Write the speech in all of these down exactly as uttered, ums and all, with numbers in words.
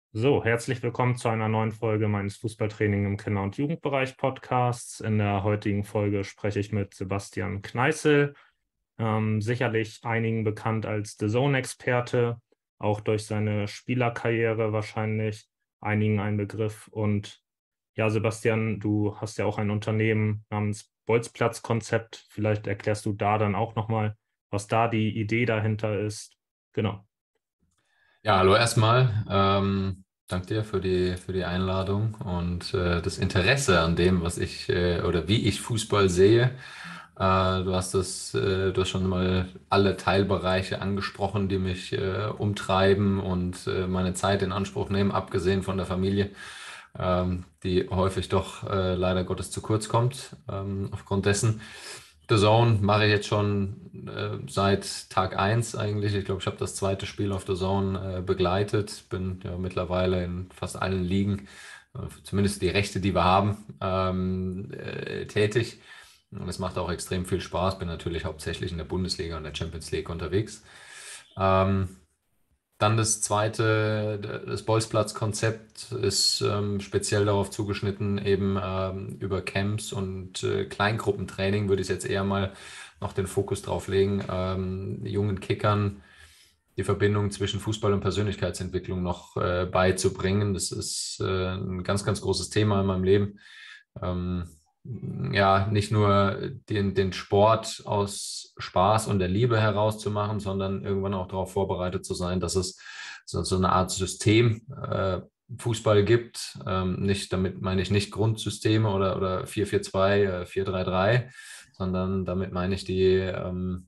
So, herzlich willkommen zu einer neuen Folge meines Fußballtraining im Kinder- und Jugendbereich Podcasts. In der heutigen Folge spreche ich mit Sebastian Kneißl, ähm, sicherlich einigen bekannt als The Zone-Experte, auch durch seine Spielerkarriere wahrscheinlich einigen ein Begriff. Und ja, Sebastian, du hast ja auch ein Unternehmen namens Bolzplatz-Konzept. Vielleicht erklärst du da dann auch nochmal, was da die Idee dahinter ist. Genau. Ja, hallo erstmal. Ähm, danke dir für die, für die Einladung und äh, das Interesse an dem, was ich äh, oder wie ich Fußball sehe. Äh, du hast das, äh, du hast schon mal alle Teilbereiche angesprochen, die mich äh, umtreiben und äh, meine Zeit in Anspruch nehmen, abgesehen von der Familie, ähm, die häufig doch äh, leider Gottes zu kurz kommt, ähm, aufgrund dessen. The Zone mache ich jetzt schon äh, seit Tag eins eigentlich. Ich glaube, ich habe das zweite Spiel auf The Zone äh, begleitet. Bin ja mittlerweile in fast allen Ligen, äh, zumindest die Rechte, die wir haben, ähm, äh, tätig. Und es macht auch extrem viel Spaß. Bin natürlich hauptsächlich in der Bundesliga und der Champions League unterwegs. Ähm, Dann das zweite, das Bolzplatz-Konzept ist ähm, speziell darauf zugeschnitten, eben ähm, über Camps und äh, Kleingruppentraining würde ich jetzt eher mal noch den Fokus drauf legen, ähm, jungen Kickern die Verbindung zwischen Fußball und Persönlichkeitsentwicklung noch äh, beizubringen. Das ist äh, ein ganz, ganz großes Thema in meinem Leben. Ähm, ja, nicht nur den, den Sport aus Spaß und der Liebe herauszumachen, sondern irgendwann auch darauf vorbereitet zu sein, dass es so, so eine Art System äh, Fußball gibt. Ähm, nicht, damit meine ich nicht Grundsysteme oder, oder vier vier zwei, äh, vier drei drei, sondern damit meine ich die ähm,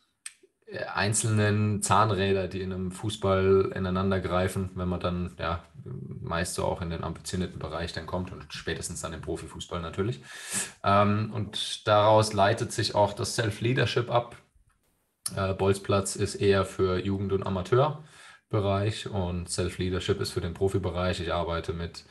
einzelnen Zahnräder, die in einem Fußball ineinander greifen, wenn man dann ja meist so auch in den ambitionierten Bereich dann kommt und spätestens dann im Profifußball natürlich. Ähm, und daraus leitet sich auch das Self-Leadership ab. Äh, Bolzplatz ist eher für Jugend- und Amateurbereich und Self-Leadership ist für den Profibereich. Ich arbeite mit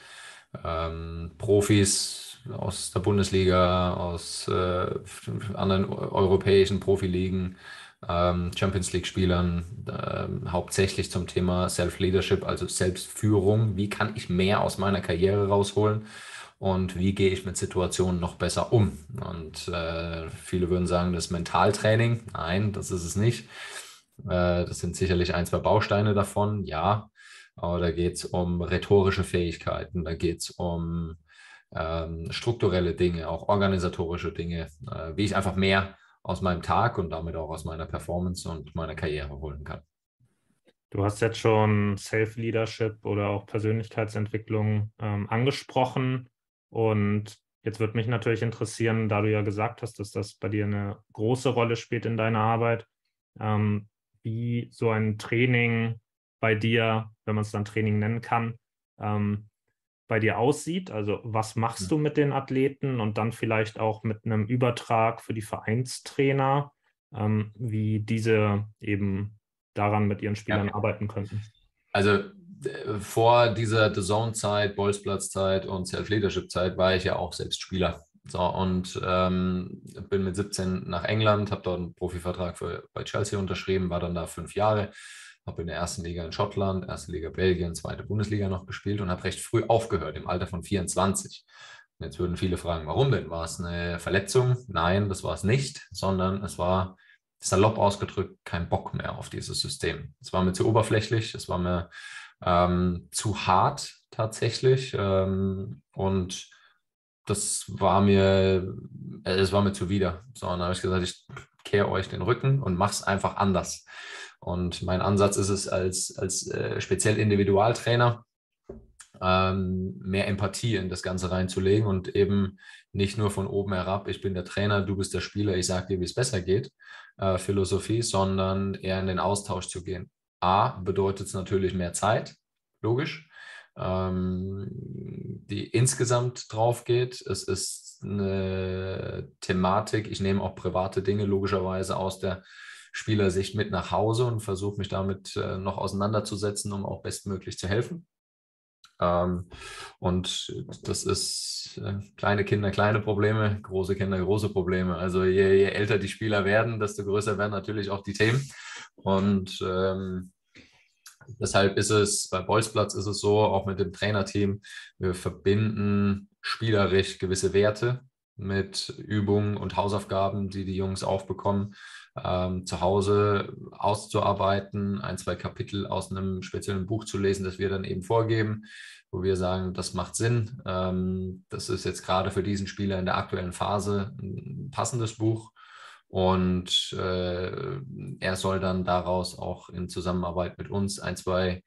ähm, Profis aus der Bundesliga, aus äh, anderen europäischen Profiligen, ähm, Champions League-Spielern, ähm, hauptsächlich zum Thema Self-Leadership, also Selbstführung. Wie kann ich mehr aus meiner Karriere rausholen? Und wie gehe ich mit Situationen noch besser um? Und äh, viele würden sagen, das ist Mentaltraining. Nein, das ist es nicht. Äh, das sind sicherlich ein, zwei Bausteine davon, ja. Aber da geht es um rhetorische Fähigkeiten, da geht es um ähm, strukturelle Dinge, auch organisatorische Dinge, äh, wie ich einfach mehr aus meinem Tag und damit auch aus meiner Performance und meiner Karriere holen kann. Du hast jetzt schon Self-Leadership oder auch Persönlichkeitsentwicklung ähm, angesprochen. Und jetzt würde mich natürlich interessieren, da du ja gesagt hast, dass das bei dir eine große Rolle spielt in deiner Arbeit, ähm, wie so ein Training bei dir, wenn man es dann Training nennen kann, ähm, bei dir aussieht. Also was machst du mit den Athleten und dann vielleicht auch mit einem Übertrag für die Vereinstrainer, ähm, wie diese eben daran mit ihren Spielern Ja. arbeiten könnten. Also äh, vor dieser The Zone-Zeit, Bolzplatz-Zeit und Self-Leadership-Zeit war ich ja auch selbst Spieler. So, und ähm, bin mit siebzehn nach England, habe dort einen Profivertrag für, bei Chelsea unterschrieben, war dann da fünf Jahre, habe in der ersten Liga in Schottland, erste Liga Belgien, zweite Bundesliga noch gespielt und habe recht früh aufgehört, im Alter von vierundzwanzig. Und jetzt würden viele fragen, warum denn? War es eine Verletzung? Nein, das war es nicht, sondern es war salopp ausgedrückt kein Bock mehr auf dieses System. Es war mir zu oberflächlich, es war mir ähm, zu hart tatsächlich ähm, und das war mir, äh, es war mir zuwider. So, und dann habe ich gesagt, ich kehre euch den Rücken und mach's einfach anders. Und mein Ansatz ist es als, als äh, speziell Individualtrainer, ähm, mehr Empathie in das Ganze reinzulegen und eben nicht nur von oben herab, ich bin der Trainer, du bist der Spieler, ich sage dir, wie es besser geht, äh, Philosophie, sondern eher in den Austausch zu gehen. A, bedeutet es natürlich mehr Zeit, logisch, ähm, die insgesamt drauf geht. Es ist eine Thematik, ich nehme auch private Dinge logischerweise aus der Spielersicht mit nach Hause und versuche mich damit äh, noch auseinanderzusetzen, um auch bestmöglich zu helfen. Ähm, und das ist äh, kleine Kinder, kleine Probleme, große Kinder, große Probleme. Also je, je älter die Spieler werden, desto größer werden natürlich auch die Themen. Und ähm, deshalb ist es, bei Bolzplatz ist es so, auch mit dem Trainerteam, wir verbinden spielerisch gewisse Werte mit Übungen und Hausaufgaben, die die Jungs aufbekommen, ähm, zu Hause auszuarbeiten, ein, zwei Kapitel aus einem speziellen Buch zu lesen, das wir dann eben vorgeben, wo wir sagen, das macht Sinn. Ähm, das ist jetzt gerade für diesen Spieler in der aktuellen Phase ein passendes Buch. Und äh, er soll dann daraus auch in Zusammenarbeit mit uns ein, zwei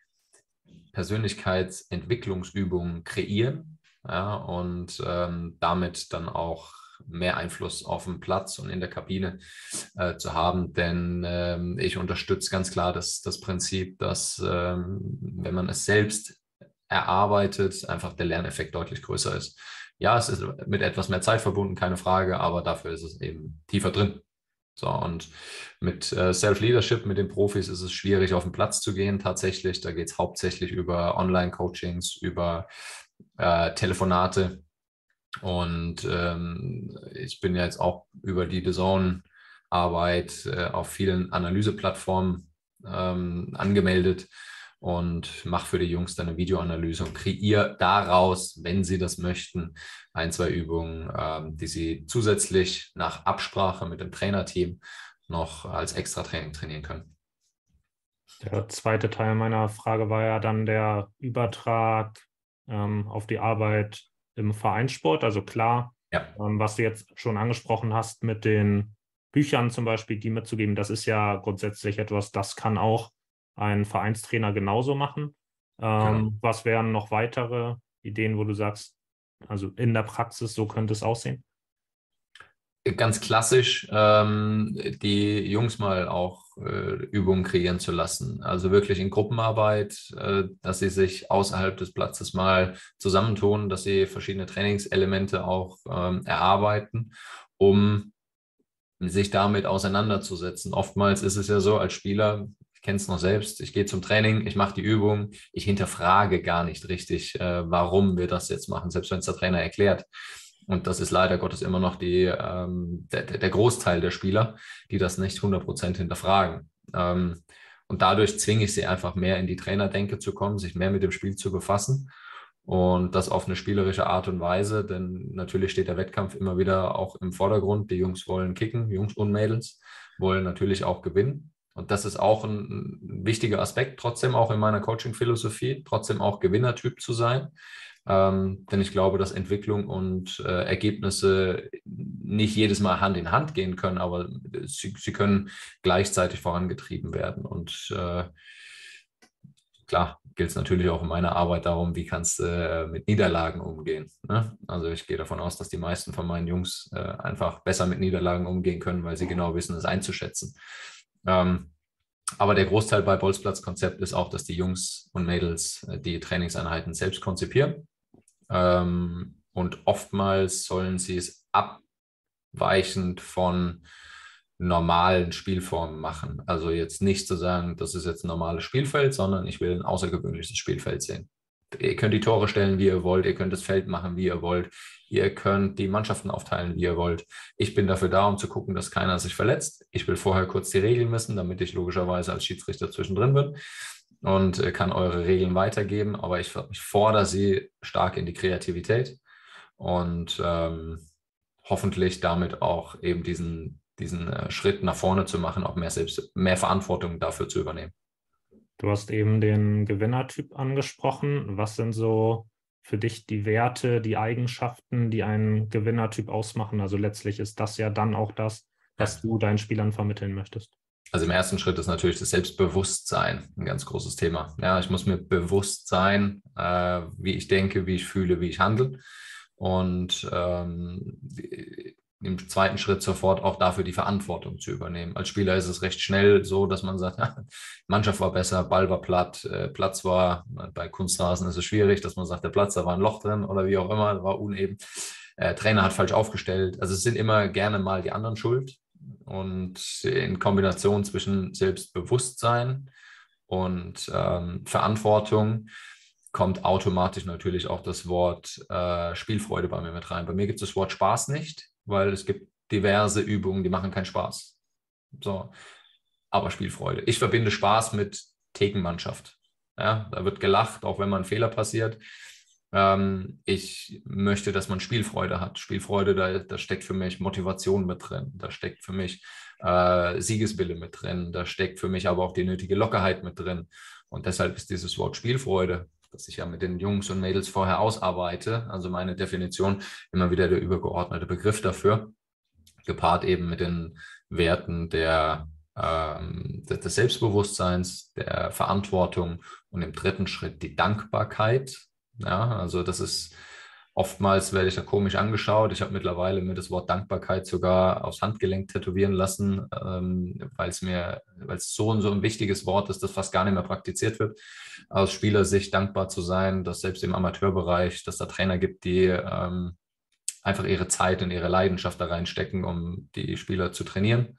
Persönlichkeitsentwicklungsübungen kreieren, ja, und ähm, damit dann auch mehr Einfluss auf dem Platz und in der Kabine äh, zu haben. Denn ähm, ich unterstütze ganz klar das, das Prinzip, dass ähm, wenn man es selbst erarbeitet, einfach der Lerneffekt deutlich größer ist. Ja, es ist mit etwas mehr Zeit verbunden, keine Frage, aber dafür ist es eben tiefer drin. So, und mit äh, Self-Leadership, mit den Profis ist es schwierig, auf den Platz zu gehen. Tatsächlich, da geht es hauptsächlich über Online-Coachings, über äh, Telefonate. Und ähm, ich bin ja jetzt auch über die D A Z N-Arbeit äh, auf vielen Analyseplattformen ähm, angemeldet und mache für die Jungs dann eine Videoanalyse und kreiere daraus, wenn sie das möchten, ein, zwei Übungen, ähm, die sie zusätzlich nach Absprache mit dem Trainerteam noch als Extra-Training trainieren können. Der zweite Teil meiner Frage war ja dann der Übertrag ähm, auf die Arbeit im Vereinssport. Also klar, Ja. ähm, was du jetzt schon angesprochen hast mit den Büchern zum Beispiel, die mitzugeben, das ist ja grundsätzlich etwas, das kann auch ein Vereinstrainer genauso machen. Ähm, Genau. Was wären noch weitere Ideen, wo du sagst, also in der Praxis, so könnte es aussehen? Ganz klassisch, ähm, die Jungs mal auch äh, Übungen kreieren zu lassen. Also wirklich in Gruppenarbeit, äh, dass sie sich außerhalb des Platzes mal zusammentun, dass sie verschiedene Trainingselemente auch ähm, erarbeiten, um sich damit auseinanderzusetzen. Oftmals ist es ja so, als Spieler, ich kenne es noch selbst, ich gehe zum Training, ich mache die Übung, ich hinterfrage gar nicht richtig, äh, warum wir das jetzt machen, selbst wenn es der Trainer erklärt. Und das ist leider Gottes immer noch die, ähm, der, der Großteil der Spieler, die das nicht hundert Prozent hinterfragen. Ähm, und dadurch zwinge ich sie einfach mehr in die Trainerdenke zu kommen, sich mehr mit dem Spiel zu befassen. Und das auf eine spielerische Art und Weise, denn natürlich steht der Wettkampf immer wieder auch im Vordergrund. Die Jungs wollen kicken, Jungs und Mädels wollen natürlich auch gewinnen. Und das ist auch ein, ein wichtiger Aspekt, trotzdem auch in meiner Coaching-Philosophie, trotzdem auch Gewinnertyp zu sein. Ähm, denn ich glaube, dass Entwicklung und äh, Ergebnisse nicht jedes Mal Hand in Hand gehen können, aber sie, sie können gleichzeitig vorangetrieben werden. Und äh, klar, gilt es natürlich auch in meiner Arbeit darum, wie kannst du äh, mit Niederlagen umgehen. Ne? Also ich gehe davon aus, dass die meisten von meinen Jungs äh, einfach besser mit Niederlagen umgehen können, weil sie genau wissen, es einzuschätzen. Ähm, aber der Großteil bei Bolzplatz-Konzept ist auch, dass die Jungs und Mädels äh, die Trainingseinheiten selbst konzipieren. Ähm, und oftmals sollen sie es abweichend von normalen Spielformen machen. Also jetzt nicht zu sagen, das ist jetzt ein normales Spielfeld, sondern ich will ein außergewöhnliches Spielfeld sehen. Ihr könnt die Tore stellen, wie ihr wollt. Ihr könnt das Feld machen, wie ihr wollt. Ihr könnt die Mannschaften aufteilen, wie ihr wollt. Ich bin dafür da, um zu gucken, dass keiner sich verletzt. Ich will vorher kurz die Regeln messen, damit ich logischerweise als Schiedsrichter zwischendrin bin und kann eure Regeln weitergeben. Aber ich, ich fordere sie stark in die Kreativität und ähm, hoffentlich damit auch eben diesen, diesen äh, Schritt nach vorne zu machen, auch mehr selbst, mehr Verantwortung dafür zu übernehmen. Du hast eben den Gewinnertyp angesprochen. Was sind so für dich die Werte, die Eigenschaften, die einen Gewinnertyp ausmachen? Also letztlich ist das ja dann auch das, was ja. du deinen Spielern vermitteln möchtest. Also im ersten Schritt ist natürlich das Selbstbewusstsein ein ganz großes Thema. Ja, ich muss mir bewusst sein, äh, wie ich denke, wie ich fühle, wie ich handle. Und ähm, im zweiten Schritt sofort auch dafür die Verantwortung zu übernehmen. Als Spieler ist es recht schnell so, dass man sagt, Mannschaft war besser, Ball war platt, äh, Platz war, bei Kunstrasen ist es schwierig, dass man sagt, der Platz, da war ein Loch drin oder wie auch immer, war uneben. Äh, Trainer hat falsch aufgestellt. Also es sind immer gerne mal die anderen schuld. Und in Kombination zwischen Selbstbewusstsein und ähm, Verantwortung kommt automatisch natürlich auch das Wort äh, Spielfreude bei mir mit rein. Bei mir gibt es das Wort Spaß nicht, weil es gibt diverse Übungen, die machen keinen Spaß. So, aber Spielfreude. Ich verbinde Spaß mit Thekenmannschaft. Ja, da wird gelacht, auch wenn mal ein Fehler passiert. Ähm, ich möchte, dass man Spielfreude hat. Spielfreude, da, da steckt für mich Motivation mit drin. Da steckt für mich äh, Siegeswille mit drin. Da steckt für mich aber auch die nötige Lockerheit mit drin. Und deshalb ist dieses Wort Spielfreude, das ich ja mit den Jungs und Mädels vorher ausarbeite, also meine Definition, immer wieder der übergeordnete Begriff dafür, gepaart eben mit den Werten der, ähm, des Selbstbewusstseins, der Verantwortung und im dritten Schritt die Dankbarkeit. Ja, also das ist oftmals, werde ich da komisch angeschaut. Ich habe mittlerweile mir das Wort Dankbarkeit sogar aufs Handgelenk tätowieren lassen, ähm, weil es mir, weil es so und so ein wichtiges Wort ist, das fast gar nicht mehr praktiziert wird. Aus Spielersicht dankbar zu sein, dass selbst im Amateurbereich, dass da Trainer gibt, die ähm, einfach ihre Zeit und ihre Leidenschaft da reinstecken, um die Spieler zu trainieren.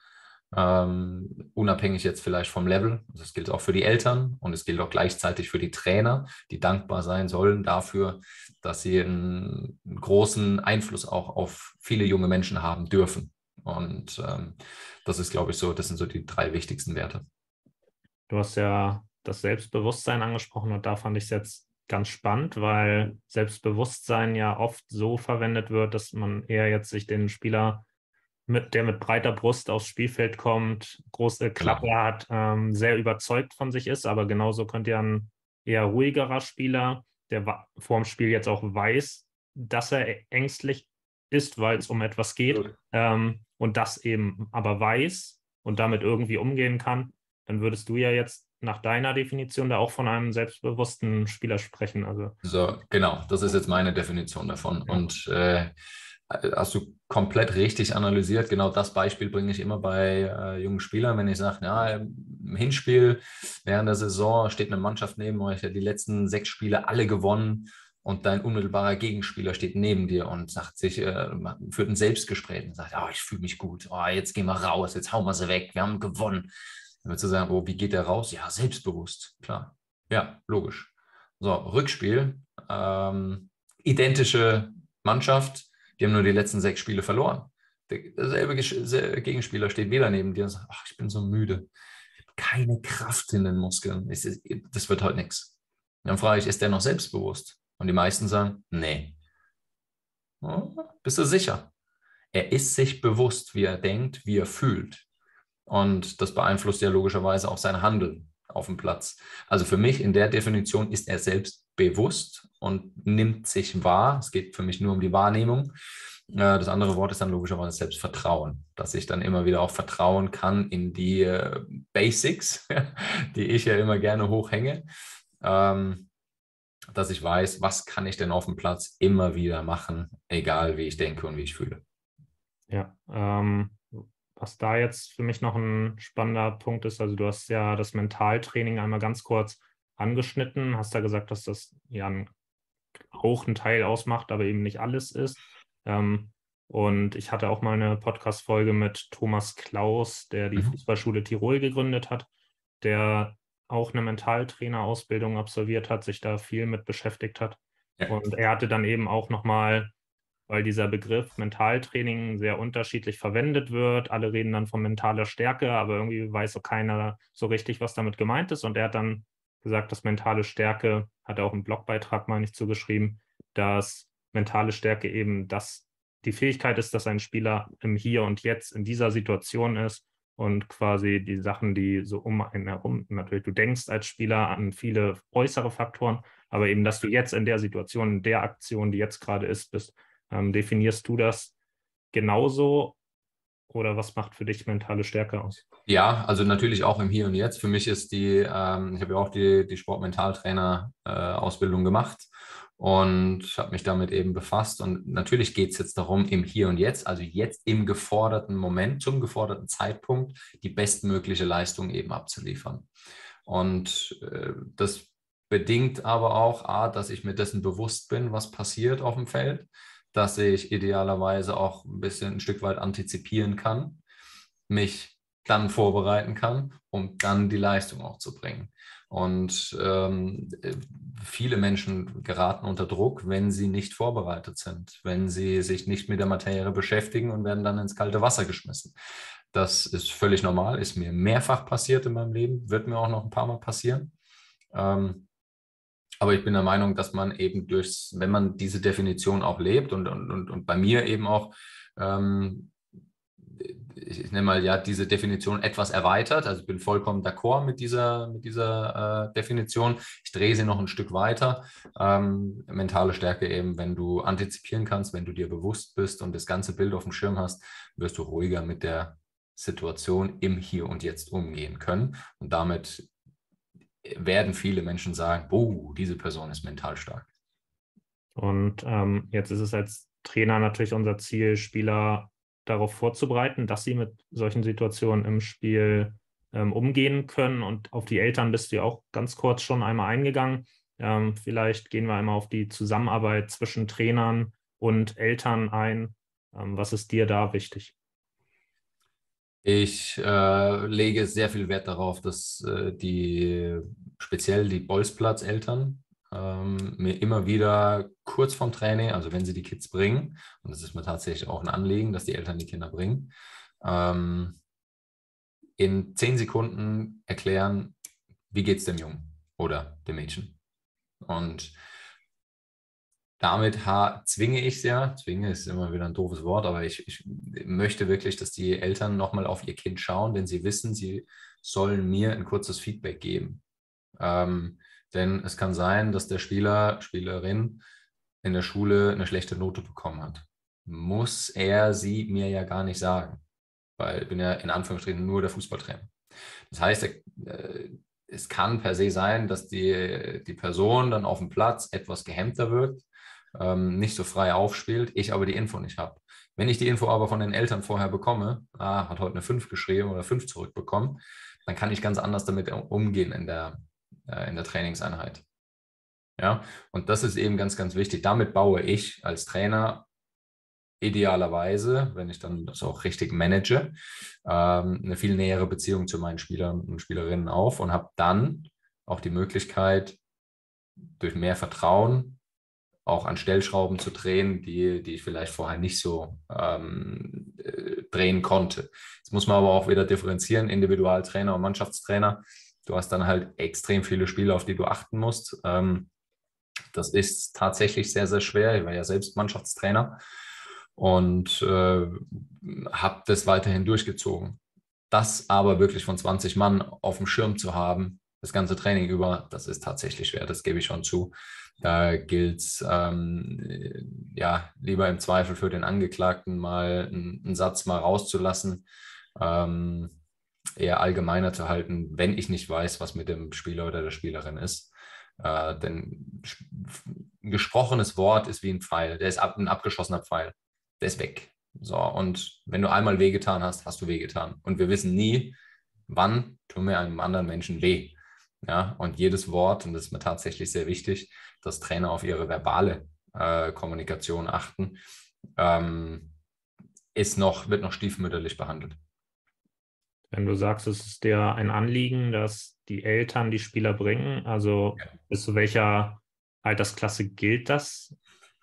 Ähm, unabhängig jetzt vielleicht vom Level. Das gilt auch für die Eltern und es gilt auch gleichzeitig für die Trainer, die dankbar sein sollen dafür, dass sie einen, einen großen Einfluss auch auf viele junge Menschen haben dürfen. Und ähm, das ist, glaube ich, so, das sind so die drei wichtigsten Werte. Du hast ja das Selbstbewusstsein angesprochen und da fand ich es jetzt ganz spannend, weil Selbstbewusstsein ja oft so verwendet wird, dass man eher jetzt sich den Spieler, mit, der mit breiter Brust aufs Spielfeld kommt, große Klappe Genau. hat, ähm, sehr überzeugt von sich ist, aber genauso könnte ja ein eher ruhigerer Spieler, der vorm Spiel jetzt auch weiß, dass er ängstlich ist, weil es um etwas geht, ähm, und das eben aber weiß und damit irgendwie umgehen kann, dann würdest du ja jetzt nach deiner Definition da auch von einem selbstbewussten Spieler sprechen. Also, So, genau, das ist jetzt meine Definition davon. ja. Und äh, hast du komplett richtig analysiert. Genau das Beispiel bringe ich immer bei äh, jungen Spielern, wenn ich sage, ja, im Hinspiel während der Saison steht eine Mannschaft neben euch, hat die letzten sechs Spiele alle gewonnen und dein unmittelbarer Gegenspieler steht neben dir und sagt sich, äh, führt ein Selbstgespräch und sagt, oh, ich fühle mich gut, oh, jetzt gehen wir raus, jetzt hauen wir sie weg, wir haben gewonnen. Dann würdest du sagen, oh, wie geht der raus? Ja, selbstbewusst, klar. Ja, logisch. So, Rückspiel, ähm, identische Mannschaft, die haben nur die letzten sechs Spiele verloren. Derselbe Gegenspieler steht wieder neben dir und sagt, ach, ich bin so müde. Ich habe keine Kraft in den Muskeln. Das wird heute nichts. Dann frage ich, ist der noch selbstbewusst? Und die meisten sagen, nee. Oh, bist du sicher? Er ist sich bewusst, wie er denkt, wie er fühlt. Und das beeinflusst ja logischerweise auch sein Handeln auf dem Platz. Also für mich in der Definition ist er selbst bewusst und nimmt sich wahr. Es geht für mich nur um die Wahrnehmung. Das andere Wort ist dann logischerweise Selbstvertrauen, dass ich dann immer wieder auch vertrauen kann in die Basics, die ich ja immer gerne hochhänge, dass ich weiß, was kann ich denn auf dem Platz immer wieder machen, egal wie ich denke und wie ich fühle. Ja, ähm, was da jetzt für mich noch ein spannender Punkt ist, also du hast ja das Mentaltraining einmal ganz kurz angeschnitten, hast da gesagt, dass das ja einen hohen Teil ausmacht, aber eben nicht alles ist. Ähm, und ich hatte auch mal eine Podcast-Folge mit Thomas Klaus, der die Mhm. Fußballschule Tirol gegründet hat, der auch eine Mentaltrainerausbildung absolviert hat, sich da viel mit beschäftigt hat. Ja. Und er hatte dann eben auch nochmal, weil dieser Begriff Mentaltraining sehr unterschiedlich verwendet wird. Alle reden dann von mentaler Stärke, aber irgendwie weiß auch keiner so richtig, was damit gemeint ist. Und er hat dann gesagt, dass mentale Stärke, hat er auch einen Blogbeitrag, meine ich, zugeschrieben, dass mentale Stärke eben das, die Fähigkeit ist, dass ein Spieler im Hier und Jetzt in dieser Situation ist und quasi die Sachen, die so um einen herum, natürlich, du denkst als Spieler an viele äußere Faktoren, aber eben, dass du jetzt in der Situation, in der Aktion, die jetzt gerade ist, bist. Ähm, definierst du das genauso oder was macht für dich mentale Stärke aus? Ja, also natürlich auch im Hier und Jetzt. Für mich ist die, ähm, ich habe ja auch die, die Sportmentaltrainer-Ausbildung äh, gemacht und habe mich damit eben befasst. Und natürlich geht es jetzt darum, im Hier und Jetzt, also jetzt im geforderten Moment, zum geforderten Zeitpunkt, die bestmögliche Leistung eben abzuliefern. Und äh, das bedingt aber auch, A, dass ich mir dessen bewusst bin, was passiert auf dem Feld, dass ich idealerweise auch ein bisschen ein Stück weit antizipieren kann, mich dann vorbereiten kann, um dann die Leistung auch zu bringen. Und ähm, viele Menschen geraten unter Druck, wenn sie nicht vorbereitet sind, wenn sie sich nicht mit der Materie beschäftigen und werden dann ins kalte Wasser geschmissen. Das ist völlig normal, ist mir mehrfach passiert in meinem Leben, wird mir auch noch ein paar Mal passieren. Ähm, aber ich bin der Meinung, dass man eben durch, wenn man diese Definition auch lebt und, und, und, und bei mir eben auch, ähm, ich, ich nenne mal ja diese Definition etwas erweitert, also ich bin vollkommen d'accord mit dieser, mit dieser äh, Definition. Ich drehe sie noch ein Stück weiter. Ähm, mentale Stärke eben, wenn du antizipieren kannst, wenn du dir bewusst bist und das ganze Bild auf dem Schirm hast, wirst du ruhiger mit der Situation im Hier und Jetzt umgehen können. Und damit werden viele Menschen sagen, oh, diese Person ist mental stark. Und ähm, jetzt ist es als Trainer natürlich unser Ziel, Spieler darauf vorzubereiten, dass sie mit solchen Situationen im Spiel ähm, umgehen können. Und auf die Eltern bist du ja auch ganz kurz schon einmal eingegangen. Ähm, vielleicht gehen wir einmal auf die Zusammenarbeit zwischen Trainern und Eltern ein. Ähm, was ist dir da wichtig? Ich äh, lege sehr viel Wert darauf, dass äh, die, speziell die Bolzplatzeltern, ähm, mir immer wieder kurz vorm Training, also wenn sie die Kids bringen, und das ist mir tatsächlich auch ein Anliegen, dass die Eltern die Kinder bringen, ähm, in zehn Sekunden erklären, wie geht es dem Jungen oder dem Mädchen. Und damit zwinge ich es ja, zwinge ist immer wieder ein doofes Wort, aber ich, ich möchte wirklich, dass die Eltern nochmal auf ihr Kind schauen, denn sie wissen, sie sollen mir ein kurzes Feedback geben. Ähm, denn es kann sein, dass der Spieler, Spielerin in der Schule eine schlechte Note bekommen hat. Muss er sie mir ja gar nicht sagen, weil ich bin ja in Anführungsstrichen nur der Fußballtrainer. Das heißt, äh, es kann per se sein, dass die, die Person dann auf dem Platz etwas gehemmter wirkt, ähm, nicht so frei aufspielt, ich aber die Info nicht habe. Wenn ich die Info aber von den Eltern vorher bekomme, ah, hat heute eine fünf geschrieben oder fünf zurückbekommen, dann kann ich ganz anders damit umgehen in der, äh, in der Trainingseinheit. Ja, und das ist eben ganz, ganz wichtig. Damit baue ich als Trainer idealerweise, wenn ich dann das auch richtig manage, ähm, eine viel nähere Beziehung zu meinen Spielern und Spielerinnen auf und habe dann auch die Möglichkeit, durch mehr Vertrauen auch an Stellschrauben zu drehen, die, die ich vielleicht vorher nicht so ähm, äh, drehen konnte. Jetzt muss man aber auch wieder differenzieren, Individualtrainer und Mannschaftstrainer. Du hast dann halt extrem viele Spiele, auf die du achten musst. Ähm, das ist tatsächlich sehr, sehr schwer. Ich war ja selbst Mannschaftstrainer und äh, habe das weiterhin durchgezogen. Das aber wirklich von zwanzig Mann auf dem Schirm zu haben, das ganze Training über, das ist tatsächlich schwer, das gebe ich schon zu. Da gilt es ähm, ja lieber im Zweifel für den Angeklagten mal einen, einen Satz mal rauszulassen, ähm, eher allgemeiner zu halten, wenn ich nicht weiß, was mit dem Spieler oder der Spielerin ist. Äh, denn ein gesprochenes Wort ist wie ein Pfeil, der ist ab, ein abgeschossener Pfeil, der ist weg. So, und wenn du einmal wehgetan hast, hast du wehgetan. Und wir wissen nie, wann tun wir einem anderen Menschen weh. Ja, und jedes Wort, und das ist mir tatsächlich sehr wichtig, dass Trainer auf ihre verbale äh, Kommunikation achten, ähm, ist noch, wird noch stiefmütterlich behandelt. Wenn du sagst, es ist dir ein Anliegen, dass die Eltern die Spieler bringen, also Ja. bis zu welcher Altersklasse gilt das?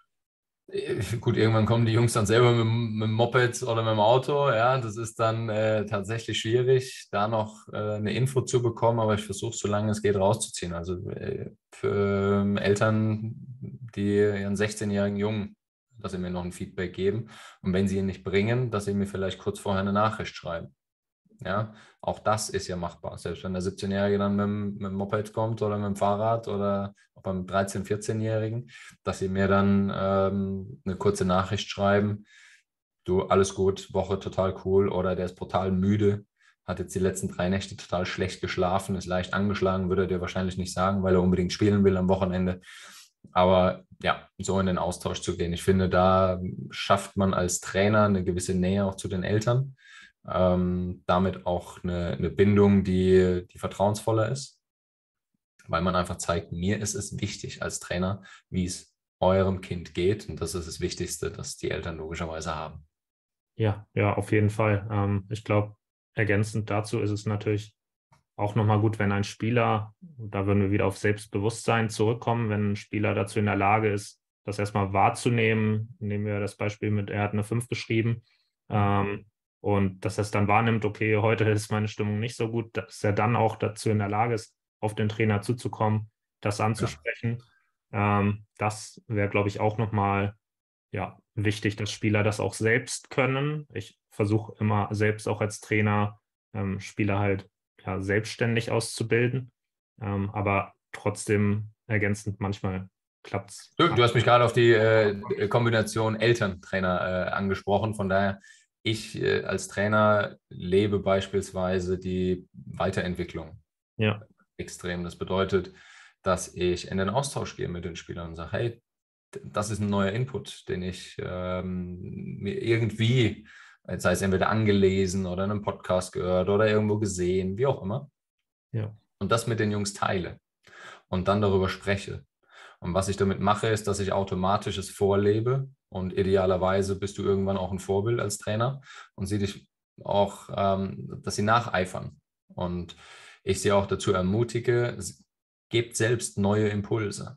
Gut, irgendwann kommen die Jungs dann selber mit, mit dem Moped oder mit dem Auto. Ja, das ist dann äh, tatsächlich schwierig, da noch äh, eine Info zu bekommen, aber ich versuche, solange es geht, rauszuziehen. Also äh, für ähm, Eltern, die ihren sechzehnjährigen Jungen, dass sie mir noch ein Feedback geben. Und wenn sie ihn nicht bringen, dass sie mir vielleicht kurz vorher eine Nachricht schreiben. Ja, auch das ist ja machbar. Selbst wenn der siebzehnjährige dann mit dem, mit dem Moped kommt oder mit dem Fahrrad oder auch beim dreizehn-, vierzehnjährigen, dass sie mir dann ähm, eine kurze Nachricht schreiben. Du, alles gut, Woche total cool, oder der ist brutal müde, hat jetzt die letzten drei Nächte total schlecht geschlafen, ist leicht angeschlagen, würde er dir wahrscheinlich nicht sagen, weil er unbedingt spielen will am Wochenende. Aber ja, so in den Austausch zu gehen. Ich finde, da schafft man als Trainer eine gewisse Nähe auch zu den Eltern. Ähm, damit auch eine, eine Bindung, die, die vertrauensvoller ist, weil man einfach zeigt, mir ist es wichtig als Trainer, wie es eurem Kind geht. Und das ist das Wichtigste, das die Eltern logischerweise haben. Ja, ja, auf jeden Fall. Ähm, ich glaube, ergänzend dazu ist es natürlich auch nochmal gut, wenn ein Spieler, da würden wir wieder auf Selbstbewusstsein zurückkommen, wenn ein Spieler dazu in der Lage ist, das erstmal wahrzunehmen. Nehmen wir das Beispiel mit, er hat eine fünf geschrieben, ähm, und dass er es dann wahrnimmt, okay, heute ist meine Stimmung nicht so gut, dass er dann auch dazu in der Lage ist, auf den Trainer zuzukommen, das anzusprechen. Ja. Ähm, das wäre, glaube ich, auch nochmal ja, wichtig, dass Spieler das auch selbst können. Ich versuche immer selbst auch als Trainer ähm, Spieler halt ja, selbstständig auszubilden, ähm, aber trotzdem ergänzend manchmal klappt es. Du, du hast mich gerade auf die äh, Kombination Elterntrainer äh, angesprochen. Von daher, ich äh, als Trainer lebe beispielsweise die Weiterentwicklung Ja. extrem. Das bedeutet, dass ich in den Austausch gehe mit den Spielern und sage, hey, das ist ein neuer Input, den ich ähm, mir irgendwie, sei es entweder angelesen oder in einem Podcast gehört oder irgendwo gesehen, wie auch immer. Ja. Und das mit den Jungs teile und dann darüber spreche. Und was ich damit mache, ist, dass ich automatisch es vorlebe und idealerweise bist du irgendwann auch ein Vorbild als Trainer und sie dich auch, ähm, dass sie nacheifern. Und ich sie auch dazu ermutige, gebt selbst neue Impulse.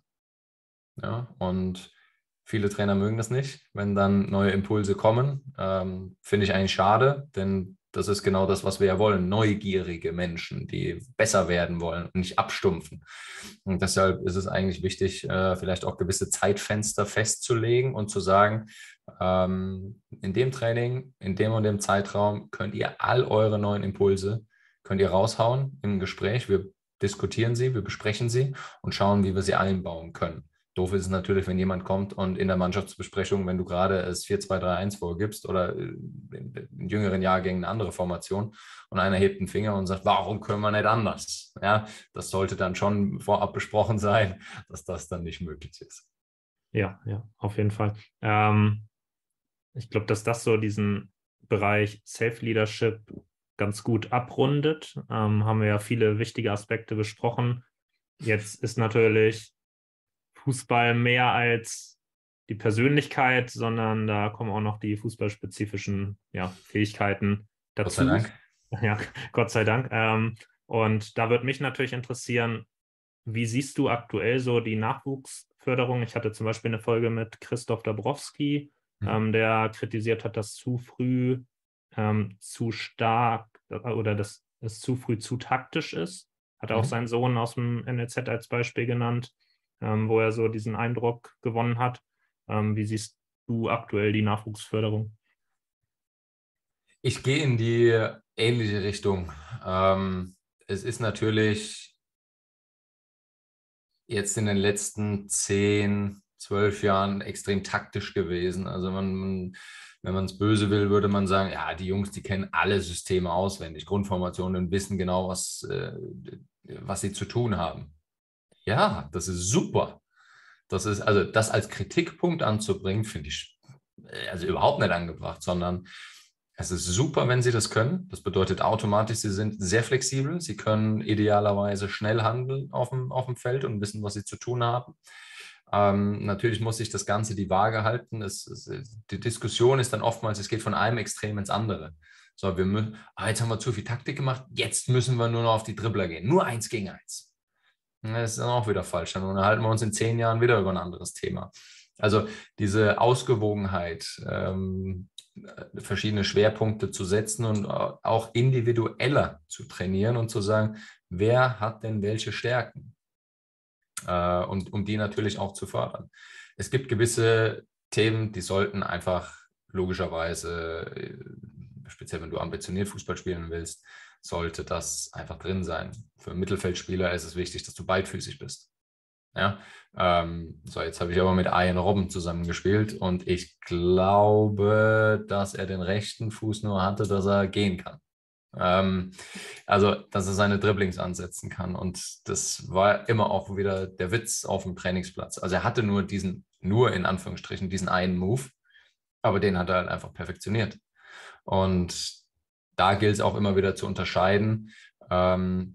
Ja, und viele Trainer mögen das nicht, wenn dann neue Impulse kommen. Ähm, finde ich eigentlich schade, denn das ist genau das, was wir ja wollen. Neugierige Menschen, die besser werden wollen und nicht abstumpfen. Und deshalb ist es eigentlich wichtig, äh, vielleicht auch gewisse Zeitfenster festzulegen und zu sagen, ähm, in dem Training, in dem und dem Zeitraum könnt ihr all eure neuen Impulse, könnt ihr raushauen im Gespräch. Wir diskutieren sie, wir besprechen sie und schauen, wie wir sie einbauen können. Doof ist es natürlich, wenn jemand kommt und in der Mannschaftsbesprechung, wenn du gerade es vier zwei drei eins vorgibst oder in jüngeren Jahrgängen eine andere Formation und einer hebt einen Finger und sagt, warum können wir nicht anders? Ja, das sollte dann schon vorab besprochen sein, dass das dann nicht möglich ist. Ja, ja, auf jeden Fall. Ähm, ich glaube, dass das so diesen Bereich Self-Leadership ganz gut abrundet. Ähm, haben wir ja viele wichtige Aspekte besprochen. Jetzt ist natürlich Fußball mehr als die Persönlichkeit, sondern da kommen auch noch die fußballspezifischen ja, Fähigkeiten dazu. Gott sei Dank. Ja, Gott sei Dank. Ähm, und da würde mich natürlich interessieren, wie siehst du aktuell so die Nachwuchsförderung? Ich hatte zum Beispiel eine Folge mit Christoph Dabrowski, mhm. ähm, der kritisiert hat, dass zu früh ähm, zu stark oder dass es zu früh zu taktisch ist. Hat er mhm. auch seinen Sohn aus dem N L Z als Beispiel genannt, ähm, wo er so diesen Eindruck gewonnen hat. Ähm, wie siehst du aktuell die Nachwuchsförderung? Ich gehe in die ähnliche Richtung. Ähm, es ist natürlich jetzt in den letzten zehn, zwölf Jahren extrem taktisch gewesen. Also man, man wenn man es böse will, würde man sagen, ja, die Jungs, die kennen alle Systeme auswendig, Grundformationen und wissen genau, was, äh, was sie zu tun haben. Ja, das ist super. Das ist, also das als Kritikpunkt anzubringen, finde ich also überhaupt nicht angebracht, sondern es ist super, wenn sie das können. Das bedeutet automatisch, sie sind sehr flexibel. Sie können idealerweise schnell handeln auf dem, auf dem Feld und wissen, was sie zu tun haben. Ähm, natürlich muss sich das Ganze die Waage halten. Es, es, die Diskussion ist dann oftmals, es geht von einem Extrem ins andere. So, wir müssen, ah, jetzt haben wir zu viel Taktik gemacht, jetzt müssen wir nur noch auf die Dribbler gehen. Nur eins gegen eins. Das ist dann auch wieder falsch. Dann unterhalten wir uns in zehn Jahren wieder über ein anderes Thema. Also diese Ausgewogenheit, ähm, verschiedene Schwerpunkte zu setzen und auch individueller zu trainieren und zu sagen, wer hat denn welche Stärken? Äh, und um die natürlich auch zu fördern. Es gibt gewisse Themen, die sollten einfach logischerweise, speziell wenn du ambitioniert Fußball spielen willst, sollte das einfach drin sein. Für einen Mittelfeldspieler ist es wichtig, dass du beidfüßig bist. Ja, ähm, so jetzt habe ich aber mit Ian Robben zusammengespielt und ich glaube, dass er den rechten Fuß nur hatte, dass er gehen kann. Ähm, also, dass er seine Dribblings ansetzen kann und das war immer auch wieder der Witz auf dem Trainingsplatz. Also er hatte nur diesen, nur in Anführungsstrichen, diesen einen Move, aber den hat er halt einfach perfektioniert. Und da gilt es auch immer wieder zu unterscheiden, ähm,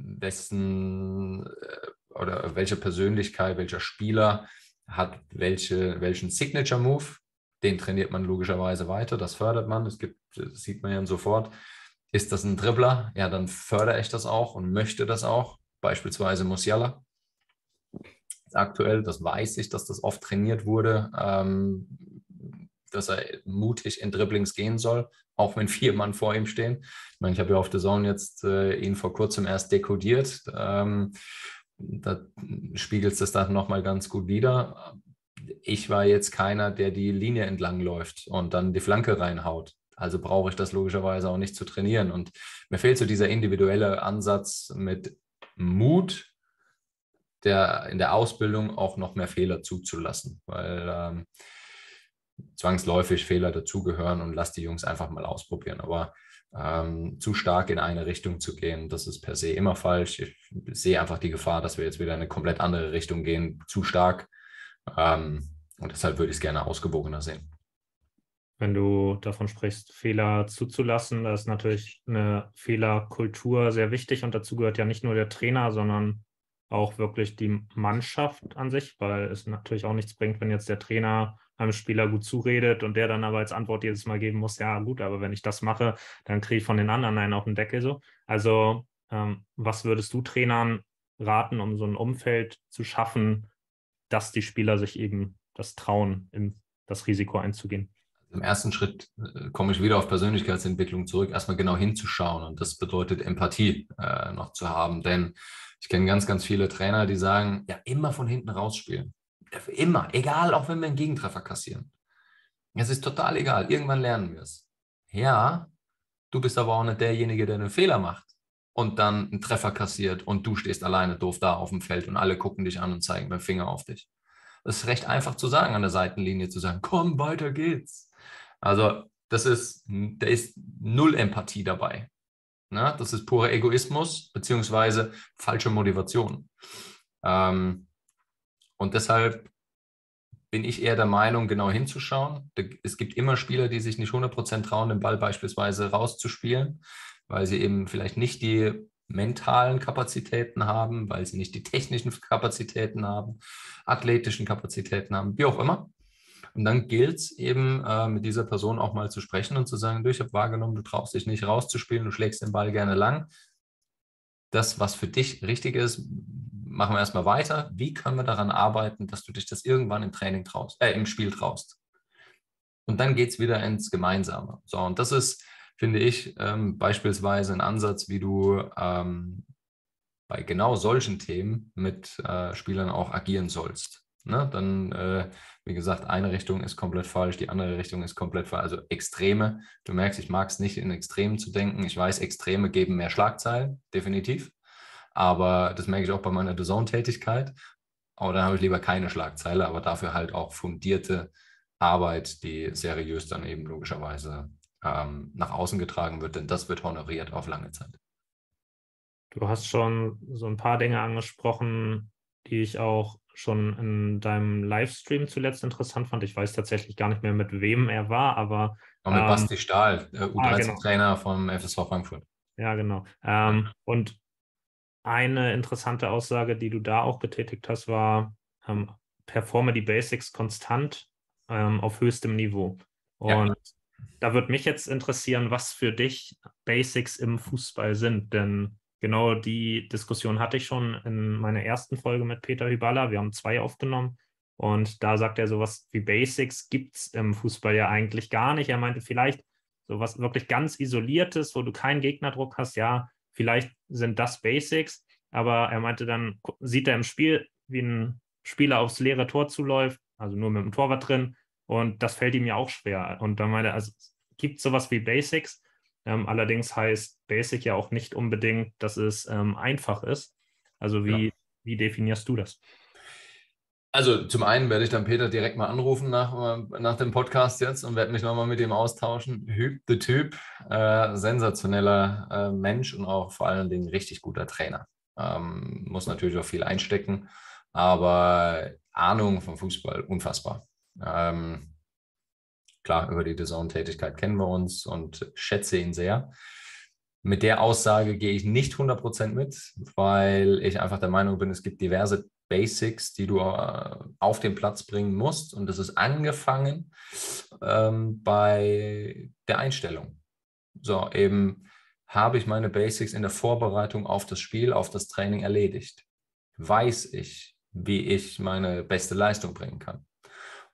wessen oder welche Persönlichkeit, welcher Spieler hat welche, welchen Signature-Move. Den trainiert man logischerweise weiter, das fördert man. Es gibt, das sieht man ja sofort. Ist das ein Dribbler? Ja, dann fördere ich das auch und möchte das auch. Beispielsweise Musiala. Aktuell, das weiß ich, dass das oft trainiert wurde. Ähm, dass er mutig in Dribblings gehen soll, auch wenn vier Mann vor ihm stehen. Ich meine, ich habe ja auf The Zone jetzt äh, ihn vor kurzem erst dekodiert. Ähm, da spiegelt es das dann nochmal ganz gut wider. Ich war jetzt keiner, der die Linie entlang läuft und dann die Flanke reinhaut. Also brauche ich das logischerweise auch nicht zu trainieren. Und mir fehlt so dieser individuelle Ansatz mit Mut, der in der Ausbildung auch noch mehr Fehler zuzulassen, weil ähm, zwangsläufig Fehler dazugehören und lass die Jungs einfach mal ausprobieren. Aber ähm, zu stark in eine Richtung zu gehen, das ist per se immer falsch. Ich sehe einfach die Gefahr, dass wir jetzt wieder in eine komplett andere Richtung gehen, zu stark. Ähm, und deshalb würde ich es gerne ausgewogener sehen. Wenn du davon sprichst, Fehler zuzulassen, da ist natürlich eine Fehlerkultur sehr wichtig und dazu gehört ja nicht nur der Trainer, sondern auch wirklich die Mannschaft an sich, weil es natürlich auch nichts bringt, wenn jetzt der Trainer einem Spieler gut zuredet und der dann aber als Antwort jedes Mal geben muss, ja gut, aber wenn ich das mache, dann kriege ich von den anderen einen auf den Deckel so. Also ähm, was würdest du Trainern raten, um so ein Umfeld zu schaffen, dass die Spieler sich eben das trauen, in das Risiko einzugehen? Im ersten Schritt äh, komme ich wieder auf Persönlichkeitsentwicklung zurück, erstmal genau hinzuschauen. Und das bedeutet Empathie äh, noch zu haben. Denn ich kenne ganz, ganz viele Trainer, die sagen, ja, immer von hinten rausspielen. Immer, egal, auch wenn wir einen Gegentreffer kassieren. Es ist total egal, irgendwann lernen wir es. Ja, du bist aber auch nicht derjenige, der einen Fehler macht und dann einen Treffer kassiert und du stehst alleine doof da auf dem Feld und alle gucken dich an und zeigen beim Finger auf dich. Das ist recht einfach zu sagen, an der Seitenlinie zu sagen, komm, weiter geht's. Also das ist, da ist null Empathie dabei. Ne? Das ist purer Egoismus beziehungsweise falsche Motivation. Ähm, und deshalb bin ich eher der Meinung, genau hinzuschauen. Es gibt immer Spieler, die sich nicht hundert Prozent trauen, den Ball beispielsweise rauszuspielen, weil sie eben vielleicht nicht die mentalen Kapazitäten haben, weil sie nicht die technischen Kapazitäten haben, athletischen Kapazitäten haben, wie auch immer. Und dann gilt es eben, äh, mit dieser Person auch mal zu sprechen und zu sagen, du, ich habe wahrgenommen, du traust dich nicht rauszuspielen, du schlägst den Ball gerne lang. Das, was für dich richtig ist, machen wir erstmal weiter. Wie können wir daran arbeiten, dass du dich das irgendwann im Training traust, äh, im Spiel traust? Und dann geht es wieder ins Gemeinsame. So, und das ist, finde ich, ähm, beispielsweise ein Ansatz, wie du ähm, bei genau solchen Themen mit äh, Spielern auch agieren sollst. Ne? Dann, äh, wie gesagt, eine Richtung ist komplett falsch, die andere Richtung ist komplett falsch. Also Extreme. Du merkst, ich mag es nicht, in Extremen zu denken. Ich weiß, Extreme geben mehr Schlagzeilen, definitiv. Aber das merke ich auch bei meiner D A Z N-Tätigkeit. Aber dann habe ich lieber keine Schlagzeile, aber dafür halt auch fundierte Arbeit, die seriös dann eben logischerweise ähm, nach außen getragen wird, denn das wird honoriert auf lange Zeit. Du hast schon so ein paar Dinge angesprochen, die ich auch schon in deinem Livestream zuletzt interessant fand. Ich weiß tatsächlich gar nicht mehr, mit wem er war, aber Auch mit ähm, Basti Stahl, äh, U dreizehn-Trainer ah, genau. vom F S V Frankfurt. Ja, genau. Ähm, und eine interessante Aussage, die du da auch getätigt hast, war, ähm, performe die Basics konstant ähm, auf höchstem Niveau. Und Ja. da würde mich jetzt interessieren, was für dich Basics im Fußball sind, denn genau die Diskussion hatte ich schon in meiner ersten Folge mit Peter Hyballa. Wir haben zwei aufgenommen und da sagt er, sowas wie Basics gibt es im Fußball ja eigentlich gar nicht. Er meinte vielleicht sowas wirklich ganz Isoliertes, wo du keinen Gegnerdruck hast. Ja, vielleicht sind das Basics, aber er meinte dann, sieht er im Spiel, wie ein Spieler aufs leere Tor zuläuft, also nur mit dem Torwart drin, und das fällt ihm ja auch schwer. Und da meinte er, also es gibt sowas wie Basics, ähm, allerdings heißt Basic ja auch nicht unbedingt, dass es ähm, einfach ist. Also Genau. wie, wie definierst du das? Also zum einen werde ich dann Peter direkt mal anrufen nach, nach dem Podcast jetzt und werde mich nochmal mit ihm austauschen. Hüb, der Typ, äh, sensationeller äh, Mensch und auch vor allen Dingen richtig guter Trainer. Ähm, muss natürlich auch viel einstecken, aber Ahnung vom Fußball unfassbar. Ähm, klar, über die D A Z N-Tätigkeit kennen wir uns und schätze ihn sehr. Mit der Aussage gehe ich nicht hundert Prozent mit, weil ich einfach der Meinung bin, es gibt diverse Basics, die du äh, auf den Platz bringen musst. Und das ist angefangen ähm, bei der Einstellung. So, eben habe ich meine Basics in der Vorbereitung auf das Spiel, auf das Training erledigt. Weiß ich, wie ich meine beste Leistung bringen kann.